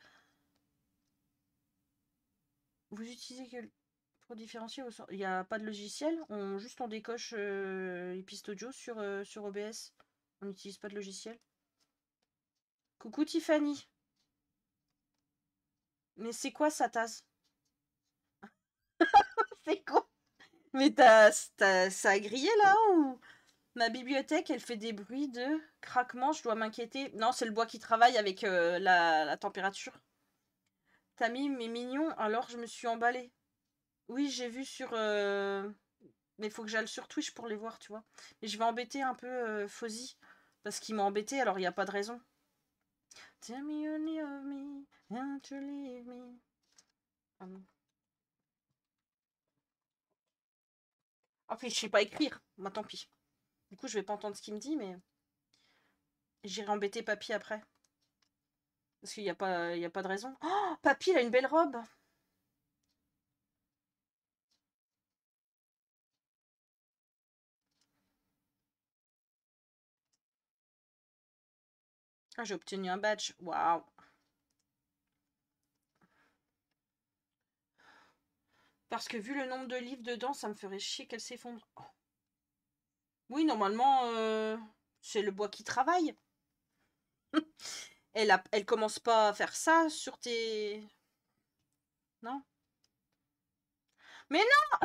Vous utilisez quel... Pour différencier, il n'y a pas de logiciel. Juste on décoche les pistes audio sur OBS. On n'utilise pas de logiciel. Coucou Tiffany. Mais c'est quoi sa tasse? C'est quoi? Mais ça a grillé là ou? Ma bibliothèque, elle fait des bruits de craquement, je dois m'inquiéter. Non, c'est le bois qui travaille avec la température. T'as mis mes mignons, alors je me suis emballée. Oui, j'ai vu sur... Mais il faut que j'aille sur Twitch pour les voir, tu vois. Mais je vais embêter un peu Fozzy. Parce qu'il m'a embêté, alors il n'y a pas de raison. Tell me you need me, and to leave me. Ah non. En fait, je sais pas écrire. Moi, tant pis. Du coup, je vais pas entendre ce qu'il me dit, mais j'irai embêter Papy après. Parce qu'il y a pas de raison. Oh, Papy, il a une belle robe. Ah, j'ai obtenu un badge. Waouh. Parce que vu le nombre de livres dedans, ça me ferait chier qu'elle s'effondre. Oh. Oui, normalement, c'est le bois qui travaille. Elle commence pas à faire ça sur tes... Non? Mais non!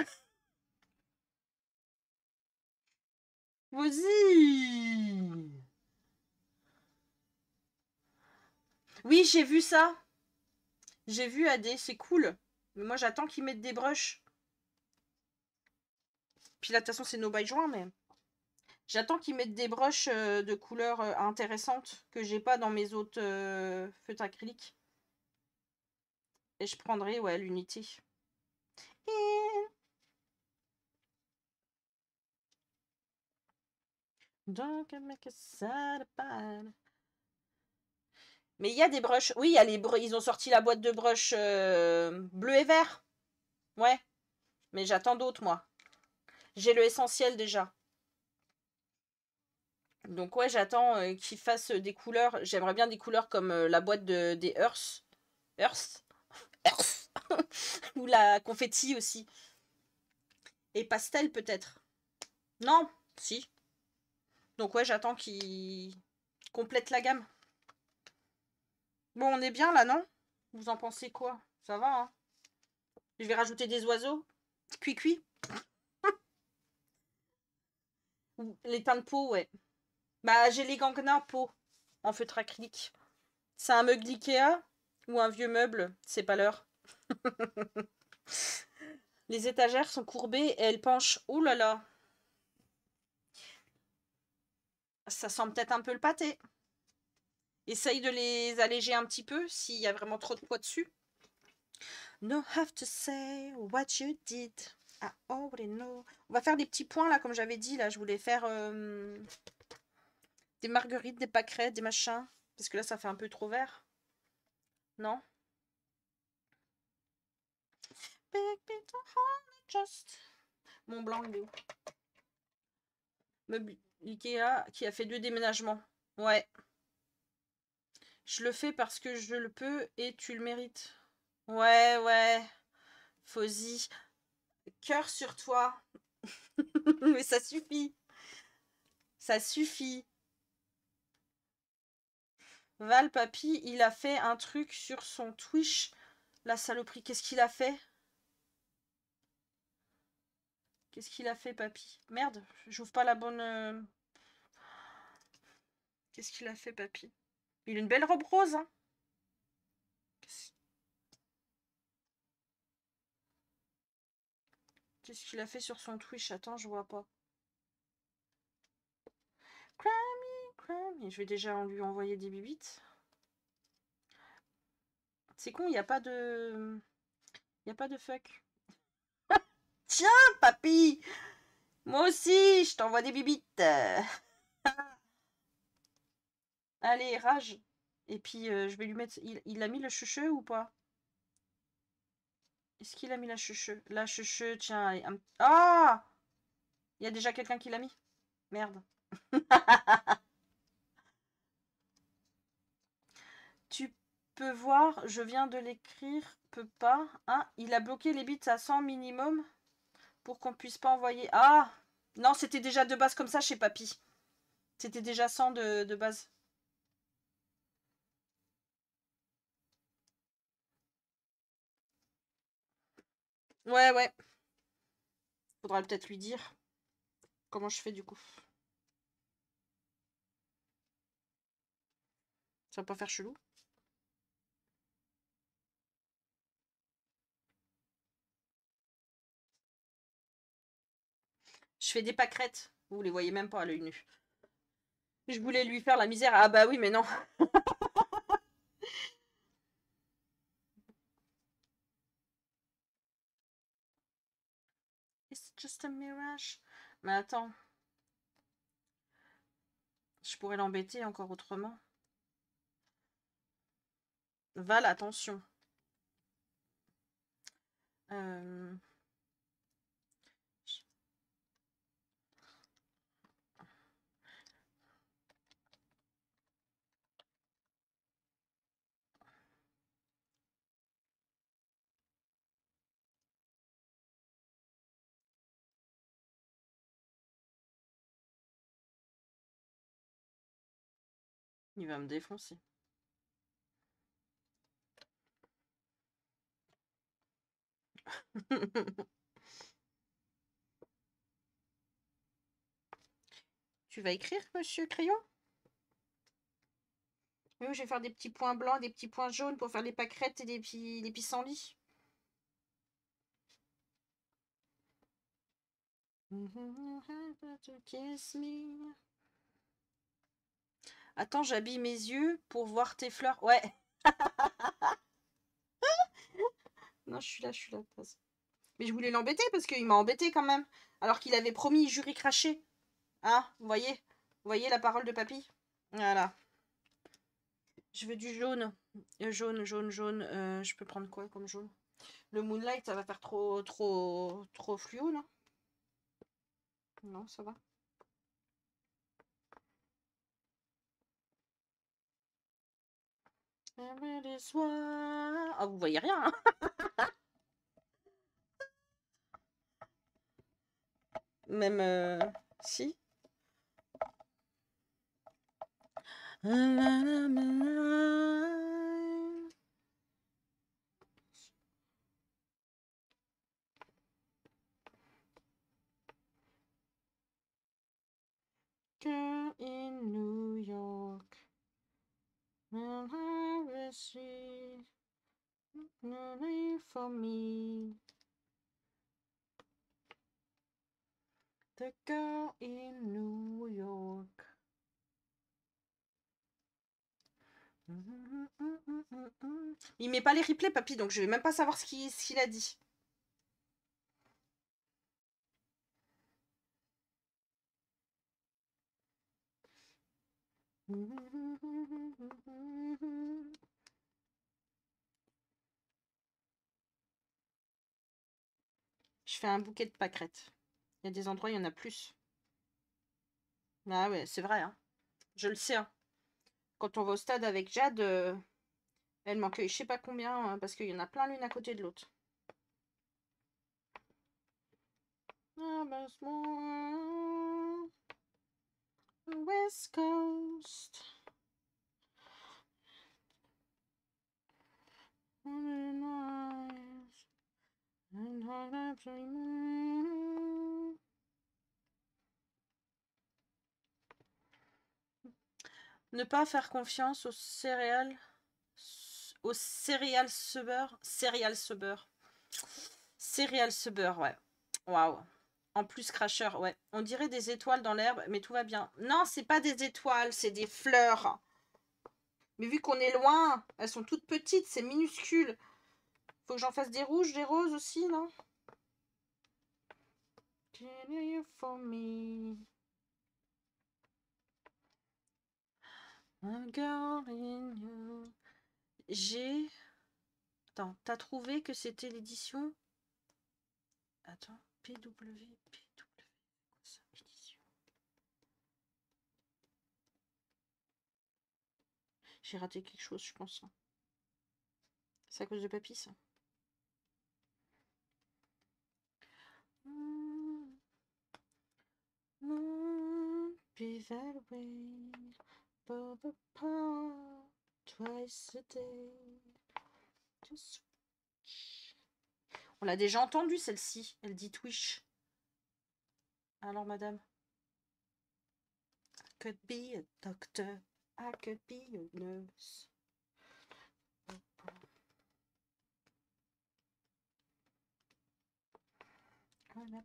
Vas-y! Oui, j'ai vu ça. J'ai vu AD, c'est cool. Mais moi, j'attends qu'ils mettent des brushes. Puis là, de toute façon, c'est no by joint, mais... J'attends qu'ils mettent des brushes de couleurs intéressantes que j'ai pas dans mes autres feutres acryliques. Et je prendrai, ouais, l'unité. Don't make a sad bad. Mais il y a des brushes. Oui, il y a ils ont sorti la boîte de brushes bleu et vert. Ouais. Mais j'attends d'autres, moi. J'ai le essentiel déjà. Donc ouais, j'attends qu'ils fassent des couleurs. J'aimerais bien des couleurs comme la boîte des Earth. Earth. Earth. Ou la confetti aussi. Et pastel peut-être. Non, si. Donc ouais, j'attends qu'ils complètent la gamme. Bon, on est bien là, non? Vous en pensez quoi? Ça va, hein? Je vais rajouter des oiseaux. Cuit. Les teintes de peau, ouais. Bah, j'ai les gangnins peau en feutre acrylique. C'est un meuble Ikea ou un vieux meuble, c'est pas l'heure. Les étagères sont courbées et elles penchent. Ouh là là. Ça sent peut-être un peu le pâté. Essaye de les alléger un petit peu s'il y a vraiment trop de poids dessus. No have to say what you did. I already know. On va faire des petits points là, comme j'avais dit. Là, je voulais faire des marguerites, des pâquerettes, des machins. Parce que là, ça fait un peu trop vert. Non? Just. Mont Blanc, il est où? Meuble Ikea qui a fait 2 déménagements. Ouais. Je le fais parce que je le peux et tu le mérites. Ouais. Fozzy. Cœur sur toi. Mais ça suffit. Ça suffit. Val, papy, il a fait un truc sur son Twitch. La saloperie. Qu'est-ce qu'il a fait? Qu'est-ce qu'il a fait, papy? Merde, j'ouvre pas la bonne... Qu'est-ce qu'il a fait, papy? Il a une belle robe rose, hein? Qu'est-ce qu'il a fait sur son Twitch? Attends, je vois pas. Crammy. Je vais déjà lui envoyer des bibites. C'est con, il n'y a pas de... Il n'y a pas de fuck. Tiens, papy! Moi aussi, je t'envoie des bibites. Allez, rage. Et puis, je vais lui mettre... Il a mis le chucheux ou pas? Est-ce qu'il a mis la chucheux? La chucheux, tiens. Allez, Ah! Il y a déjà quelqu'un qui l'a mis. Merde. Tu peux voir, je viens de l'écrire. Peut pas. Ah, il a bloqué les bits à 100 minimum pour qu'on puisse pas envoyer. Ah! Non, c'était déjà de base comme ça chez Papy. C'était déjà 100 de base. Ouais, ouais. Faudra peut-être lui dire comment je fais du coup. Ça va pas faire chelou. Je fais des pâquerettes. Vous les voyez même pas à l'œil nu. Je voulais lui faire la misère. Ah bah oui, mais non. It's just a mirage. Mais attends. Je pourrais l'embêter encore autrement. Val, attention. Euh... Il va me défoncer. Tu vas écrire, monsieur Crayon? Oui, je vais faire des petits points blancs, des petits points jaunes pour faire les pâquerettes et les pissenlits. Attends, j'habille mes yeux pour voir tes fleurs. Ouais. Non, je suis là, je suis là. Mais je voulais l'embêter parce qu'il m'a embêté quand même. Alors qu'il avait promis jury craché. Hein, vous voyez? Vous voyez la parole de papy? Voilà. Je veux du jaune. Jaune, jaune, jaune. Je peux prendre quoi comme jaune? Le Moonlight, ça va faire trop fluo, là? Non, ça va. Ah, vous voyez rien, hein? Même si. Girl in New York. For me. The girl in New York. Il met pas les replays, papy, donc je vais même pas savoir ce qu'il a dit. Je fais un bouquet de pâquerettes. Il y a des endroits, il y en a plus. Ah ouais, c'est vrai, hein. Je le sais, hein. Quand on va au stade avec Jade, elle m'en cueille je sais pas combien, hein, parce qu'il y en a plein l'une à côté de l'autre. West Coast. Ne pas faire confiance aux céréales. Aux céréales subber. Céréales subber. Céréales subber, ouais. Waouh. En plus, cracheur, ouais. On dirait des étoiles dans l'herbe, mais tout va bien. Non, c'est pas des étoiles, c'est des fleurs. Mais vu qu'on est loin, elles sont toutes petites, c'est minuscule. Faut que j'en fasse des rouges, des roses aussi, non? For me. A girl in you. J'ai... Attends, t'as trouvé que c'était l'édition? Attends, PW, ça, édition. J'ai raté quelque chose, je pense. C'est à cause de papy, ça. Be that way, both apart, twice a day. On l'a déjà entendue, celle-ci. Elle dit Twitch. Alors, madame. I could be a doctor. I could be a nurse. Voilà.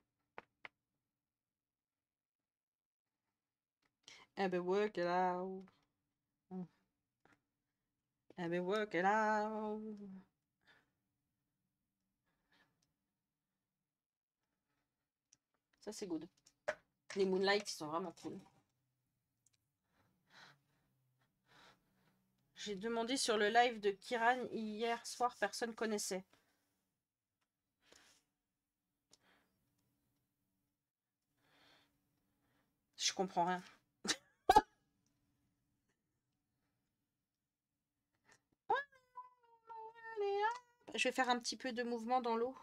I've been working out. I've been working out. Ça, c'est good. Les Moonlight, ils sont vraiment cool. J'ai demandé sur le live de Kiran hier soir, personne connaissait. Je comprends rien. Je vais faire un petit peu de mouvement dans l'eau.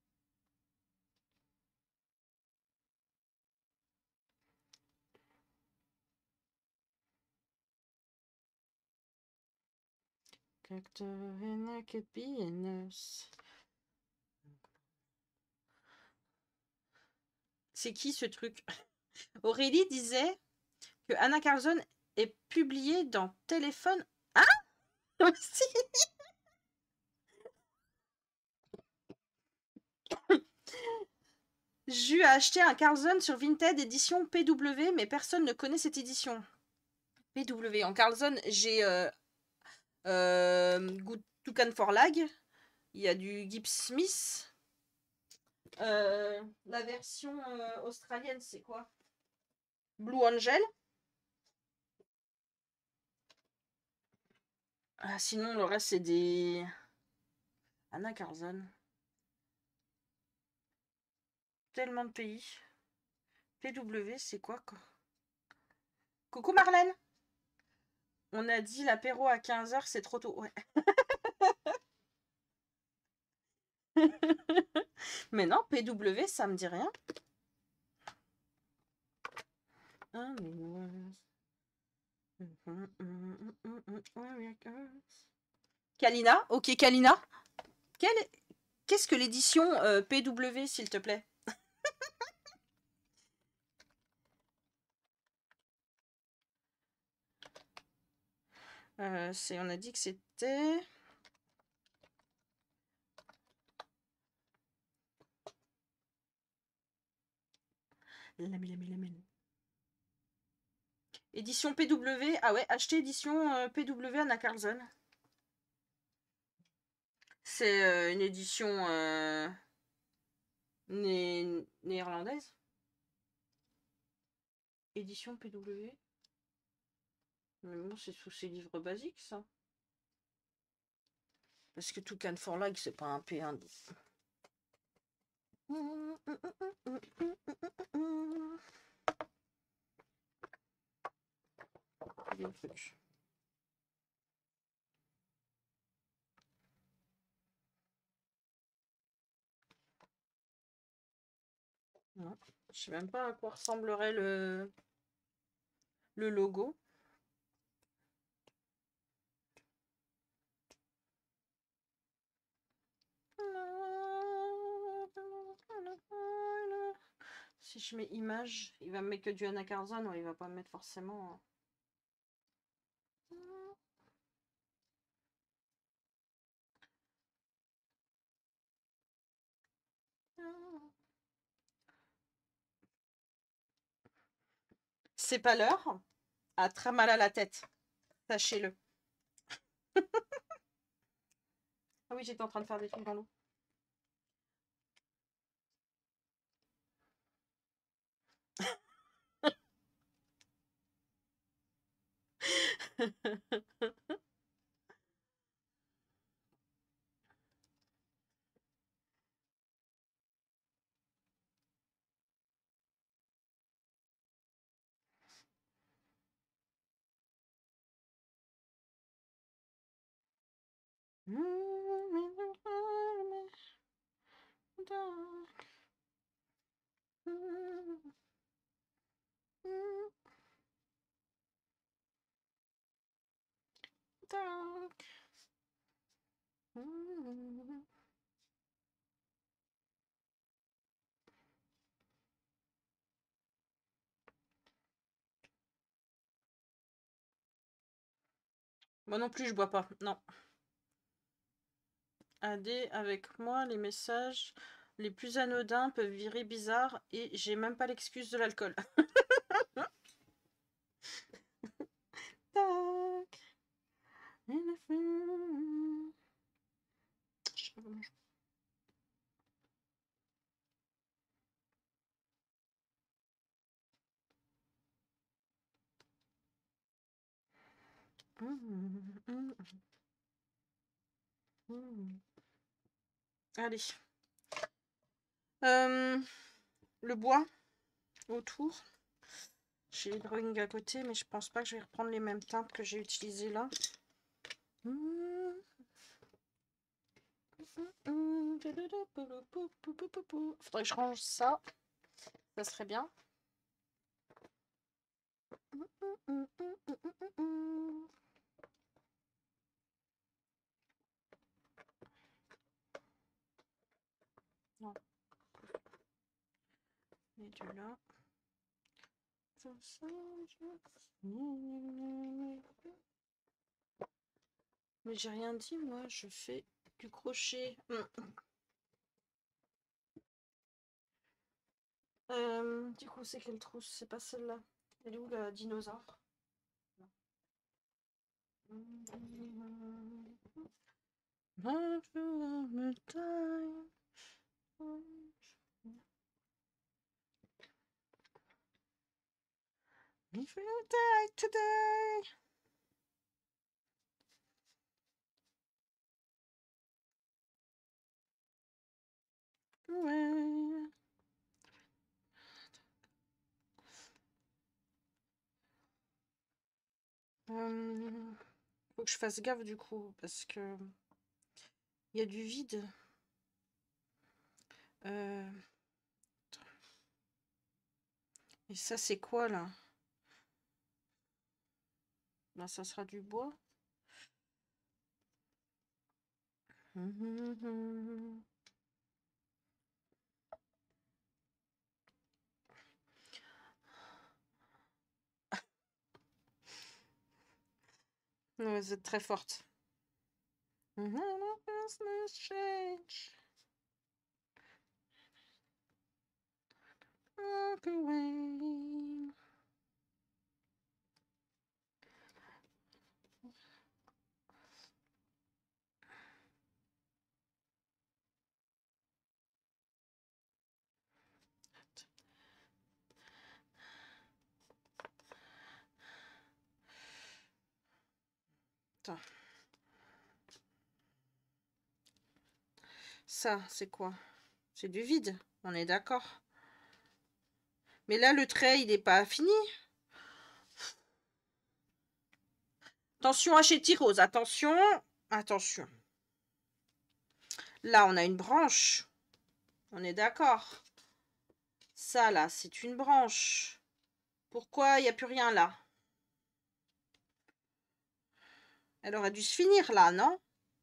C'est qui ce truc? Aurélie disait que Anna Carlson est publiée dans Téléphone. Ah aussi. J'ai acheté un Carlson sur Vinted édition PW, mais personne ne connaît cette édition. PW. En Carlson, j'ai Good Toucan for Lag. Il y a du Gibbs Smith. La version australienne, c'est quoi? Blue Angel. Ah, sinon, le reste, c'est des... Anna Carlson. Tellement de pays. PW, c'est quoi? Coucou Marlène. On a dit l'apéro à 15h, c'est trop tôt. Ouais. Mais non, PW, ça me dit rien. Kalina, ok Kalina. Qu'est-ce que l'édition PW, s'il te plaît? On a dit que c'était... Édition PW. Ah ouais, acheter édition PW Anna Carlson. C'est une édition néerlandaise. Édition PW. Mais bon, c'est sous ces livres basiques, ça. Parce que Toucan for Lag, c'est pas un P1. Des trucs. Non. Je sais même pas à quoi ressemblerait le logo. Si je mets image, il va me mettre que du Anna Carlson, ou il va pas me mettre forcément... C'est pas l'heure. A très mal à la tête. Sachez-le. Ah oui, j'étais en train de faire des trucs dans l'eau. Moi non plus, je bois pas. Non. AD, avec moi, les messages les plus anodins peuvent virer bizarre et j'ai même pas l'excuse de l'alcool. Tac. Allez. Le bois autour. J'ai les drawings à côté, mais je pense pas que je vais reprendre les mêmes teintes que j'ai utilisées là. Faudrait que je range ça. Ça serait bien. Non. Les deux là. Mais j'ai rien dit, moi, je fais du crochet. Du coup, c'est quelle trousse? C'est pas celle-là. Elle est où, la dinosaure? If you die today. Ouais. Faut que je fasse gaffe du coup, parce que il y a du vide. Et ça, c'est quoi là? Bah, ça sera du bois. Ouais, vous êtes très forte. Attends. Ça, c'est quoi? C'est du vide, on est d'accord. Mais là, le trait, il n'est pas fini. Attention à chez Tirose, attention. Attention. Là, on a une branche. On est d'accord. Ça, là, c'est une branche. Pourquoi il n'y a plus rien là? Elle aurait dû se finir là, non?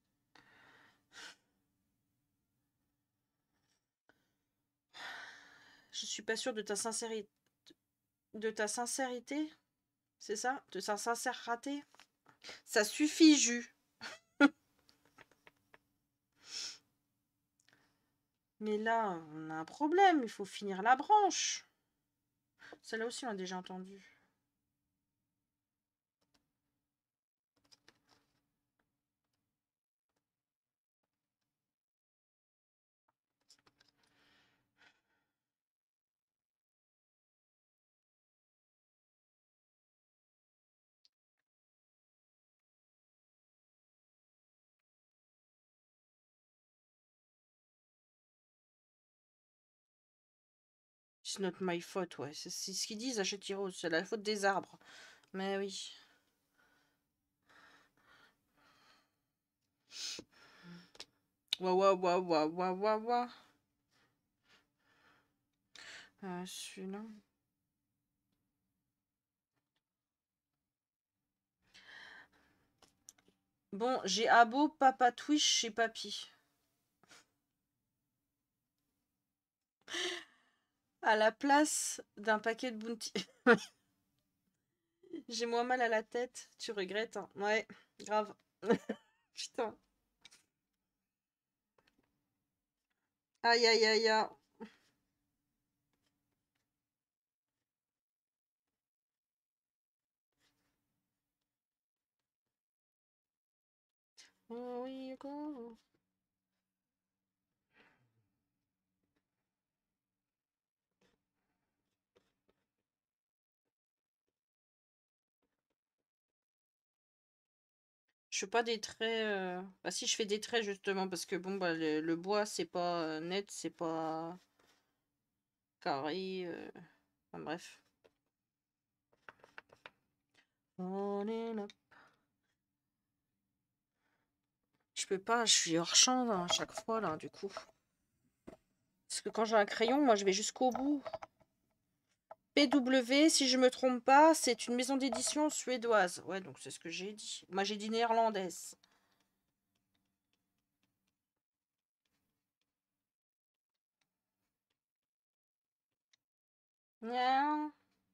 Je suis pas sûre de ta sincérité. De ta sincérité? C'est ça? De sa sincérité? Ça suffit, Jus. Mais là, on a un problème. Il faut finir la branche. Celle-là aussi, on l'a déjà entendu. It's not my fault, ouais. C'est ce qu'ils disent à Chétirose. C'est la faute des arbres. Mais oui. Waouh, waouh, waouh, waouh, waouh, waouh, waouh. Celui-là. Bon, j'ai Abo, Papa Twitch chez Papy. À la place d'un paquet de Bounty. J'ai moins mal à la tête. Tu regrettes, hein? Ouais, grave. Putain. Aïe, aïe, aïe, aïe. Oh, oui, go. Je fais pas des traits. Bah, si, je fais des traits justement parce que bon, bah, le bois, c'est pas net, c'est pas carré. Enfin, bref. Falling up. Je peux pas, je suis hors champ là, à chaque fois là, du coup. Parce que quand j'ai un crayon, moi je vais jusqu'au bout. PW, si je me trompe pas, c'est une maison d'édition suédoise. Ouais, donc c'est ce que j'ai dit. Moi j'ai dit néerlandaise. Nya.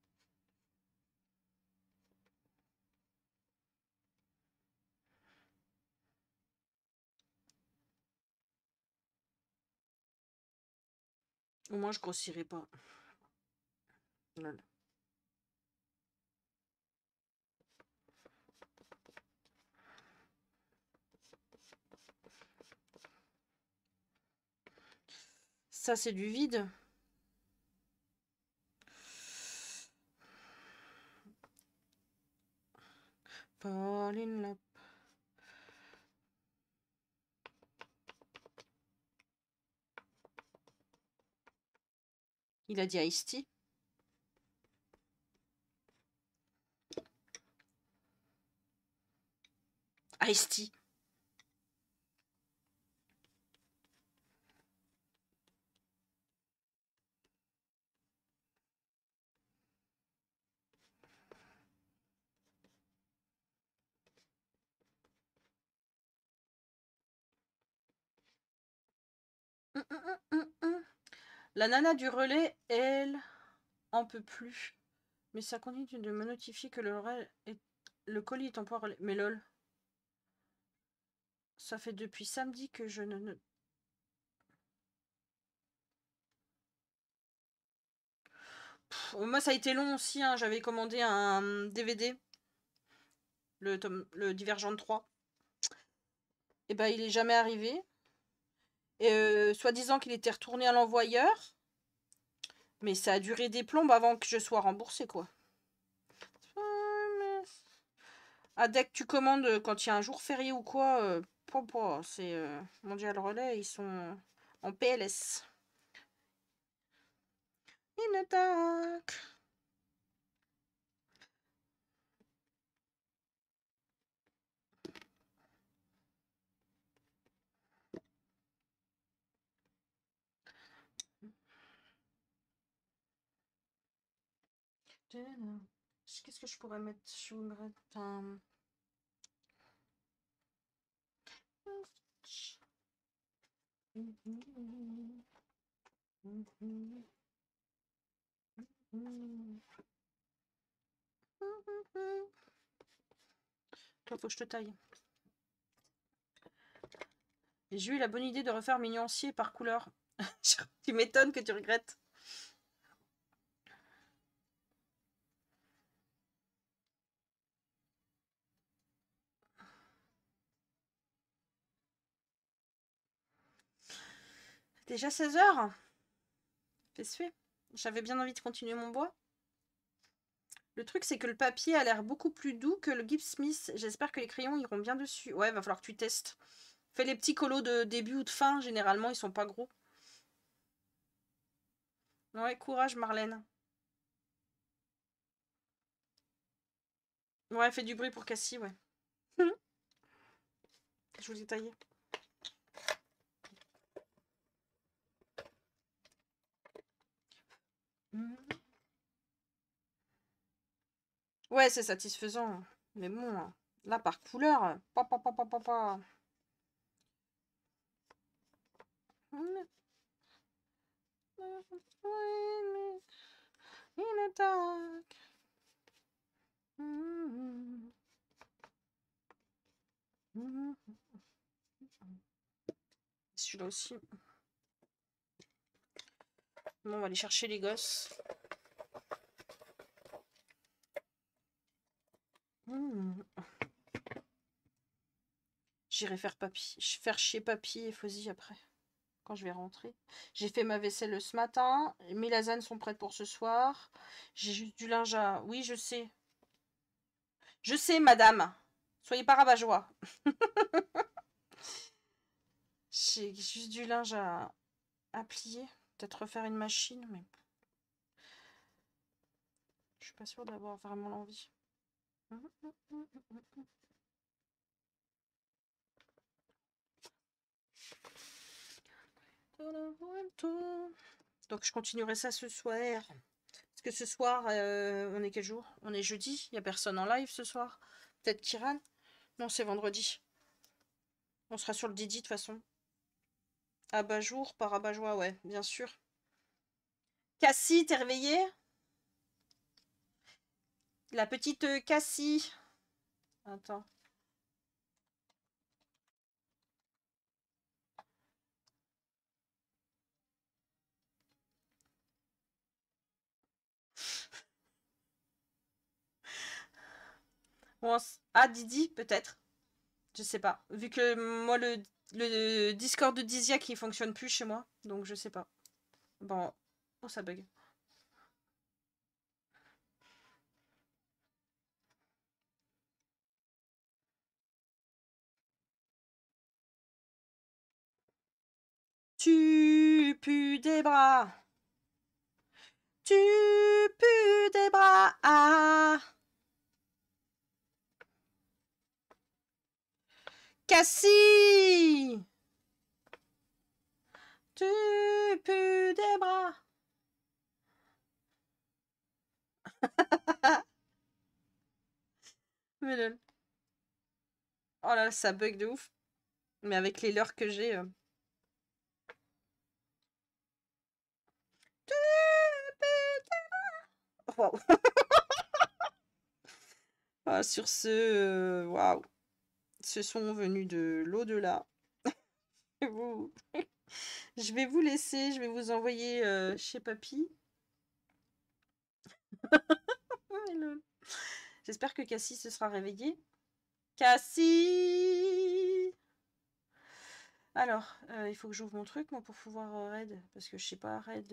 Au moins je grossirai pas. Lol. Ça c'est du vide. Falling up. Il a dit Ice-T. Ice-T. La nana du relais, elle, en peut plus. Mais ça continue de me notifier que le colis est en point relais. Mais lol. Ça fait depuis samedi que je ne... Moi, ça a été long aussi. Hein. J'avais commandé un DVD, le Divergent 3. Et ben, il est jamais arrivé. Et soi-disant qu'il était retourné à l'envoyeur. Mais ça a duré des plombes avant que je sois remboursée, quoi. Ah, dès que tu commandes, quand il y a un jour férié ou quoi, c'est Mondial Relais, ils sont en PLS. Une attaque. Qu'est-ce que je pourrais mettre? Je voudrais un... Toi, faut que je te taille. J'ai eu la bonne idée de refaire mes nuanciers par couleur. Tu m'étonnes que tu regrettes. Déjà 16 h. Fais ce fait. J'avais bien envie de continuer mon bois. Le truc, c'est que le papier a l'air beaucoup plus doux que le Gibbs Smith. J'espère que les crayons iront bien dessus. Ouais, va falloir que tu testes. Fais les petits colos de début ou de fin. Généralement, ils sont pas gros. Ouais, courage, Marlène. Ouais, fais du bruit pour Cassie, ouais. Je vous ai taillé. Ouais, c'est satisfaisant. Mais bon, là, par couleur, pa. Une attaque. Celui-là aussi. Bon, on va aller chercher les gosses. J'irai faire chier papy et Fozzy après, quand je vais rentrer. J'ai fait ma vaisselle ce matin. Mes lasagnes sont prêtes pour ce soir. J'ai juste du linge à... Oui, je sais. Je sais, madame. Soyez pas rabat-joie. J'ai juste du linge à plier. Peut-être refaire une machine, mais... Je suis pas sûre d'avoir vraiment l'envie. Donc je continuerai ça ce soir. Parce que ce soir, on est quel jour? On est jeudi. Il n'y a personne en live ce soir. Peut-être Kiran? Non, c'est vendredi. On sera sur le Didi de toute façon. Abat-jour par abat-joie, ouais, bien sûr. Cassie, t'es réveillée? La petite Cassie. Attends. Bon, ah, Didi, peut-être. Je sais pas. Vu que moi, le Discord de Dizia qui fonctionne plus chez moi. Donc, je sais pas. Bon. Oh, ça bug. Tu pues des bras. Tu pues des bras. Ah. Cassie. Tu pues des bras. Mais lol. Oh là, ça bug de ouf. Mais avec les leurs que j'ai... Wow. Ah, sur ce, waouh. Ce sont venus de l'au-delà. Je vais vous laisser, je vais vous envoyer chez papy. J'espère que Cassie se sera réveillée. Cassie! Alors, il faut que j'ouvre mon truc, moi, pour pouvoir raid. Parce que je sais pas raid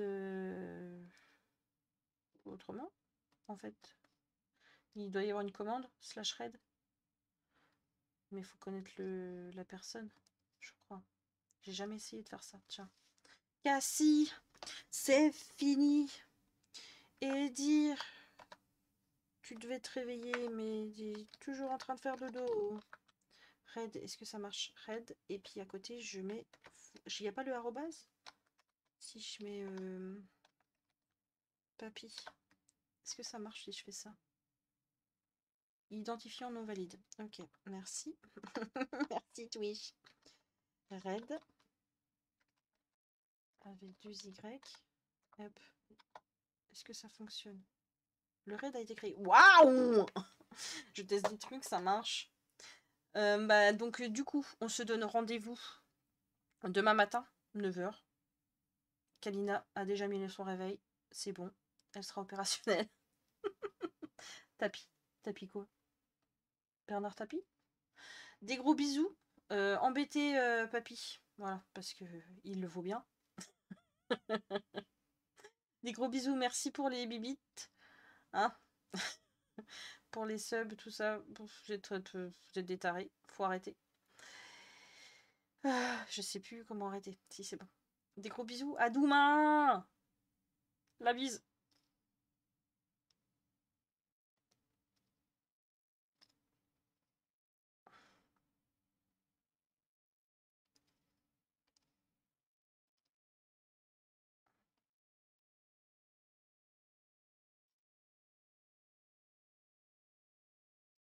autrement, en fait. Il doit y avoir une commande, /raid. Mais il faut connaître la personne, je crois. J'ai jamais essayé de faire ça, tiens. Cassie, c'est fini. Et dire... Tu devais te réveiller, mais toujours en train de faire dodo. Red, est-ce que ça marche? Red, et puis à côté, je mets... Il n'y a pas le arrobase? Si je mets... Papy. Est-ce que ça marche si je fais ça? Identifiant non valide. Ok, merci. Merci Twitch. Red. Avec 2Y. Hop. Est-ce que ça fonctionne? Le raid a été créé. Waouh! Je teste des trucs, ça marche. Donc, du coup, on se donne rendez-vous demain matin, 9h. Kalina a déjà mis son réveil. C'est bon. Elle sera opérationnelle. Tapis. Tapis quoi? Bernard Tapis? Des gros bisous. Embêtez papy. Voilà, parce que il le vaut bien. Des gros bisous. Merci pour les bibites. Hein? Pour les subs, tout ça. Vous êtes des tarés. Faut arrêter. Je sais plus comment arrêter. Si, c'est bon. Des gros bisous. À demain! La bise.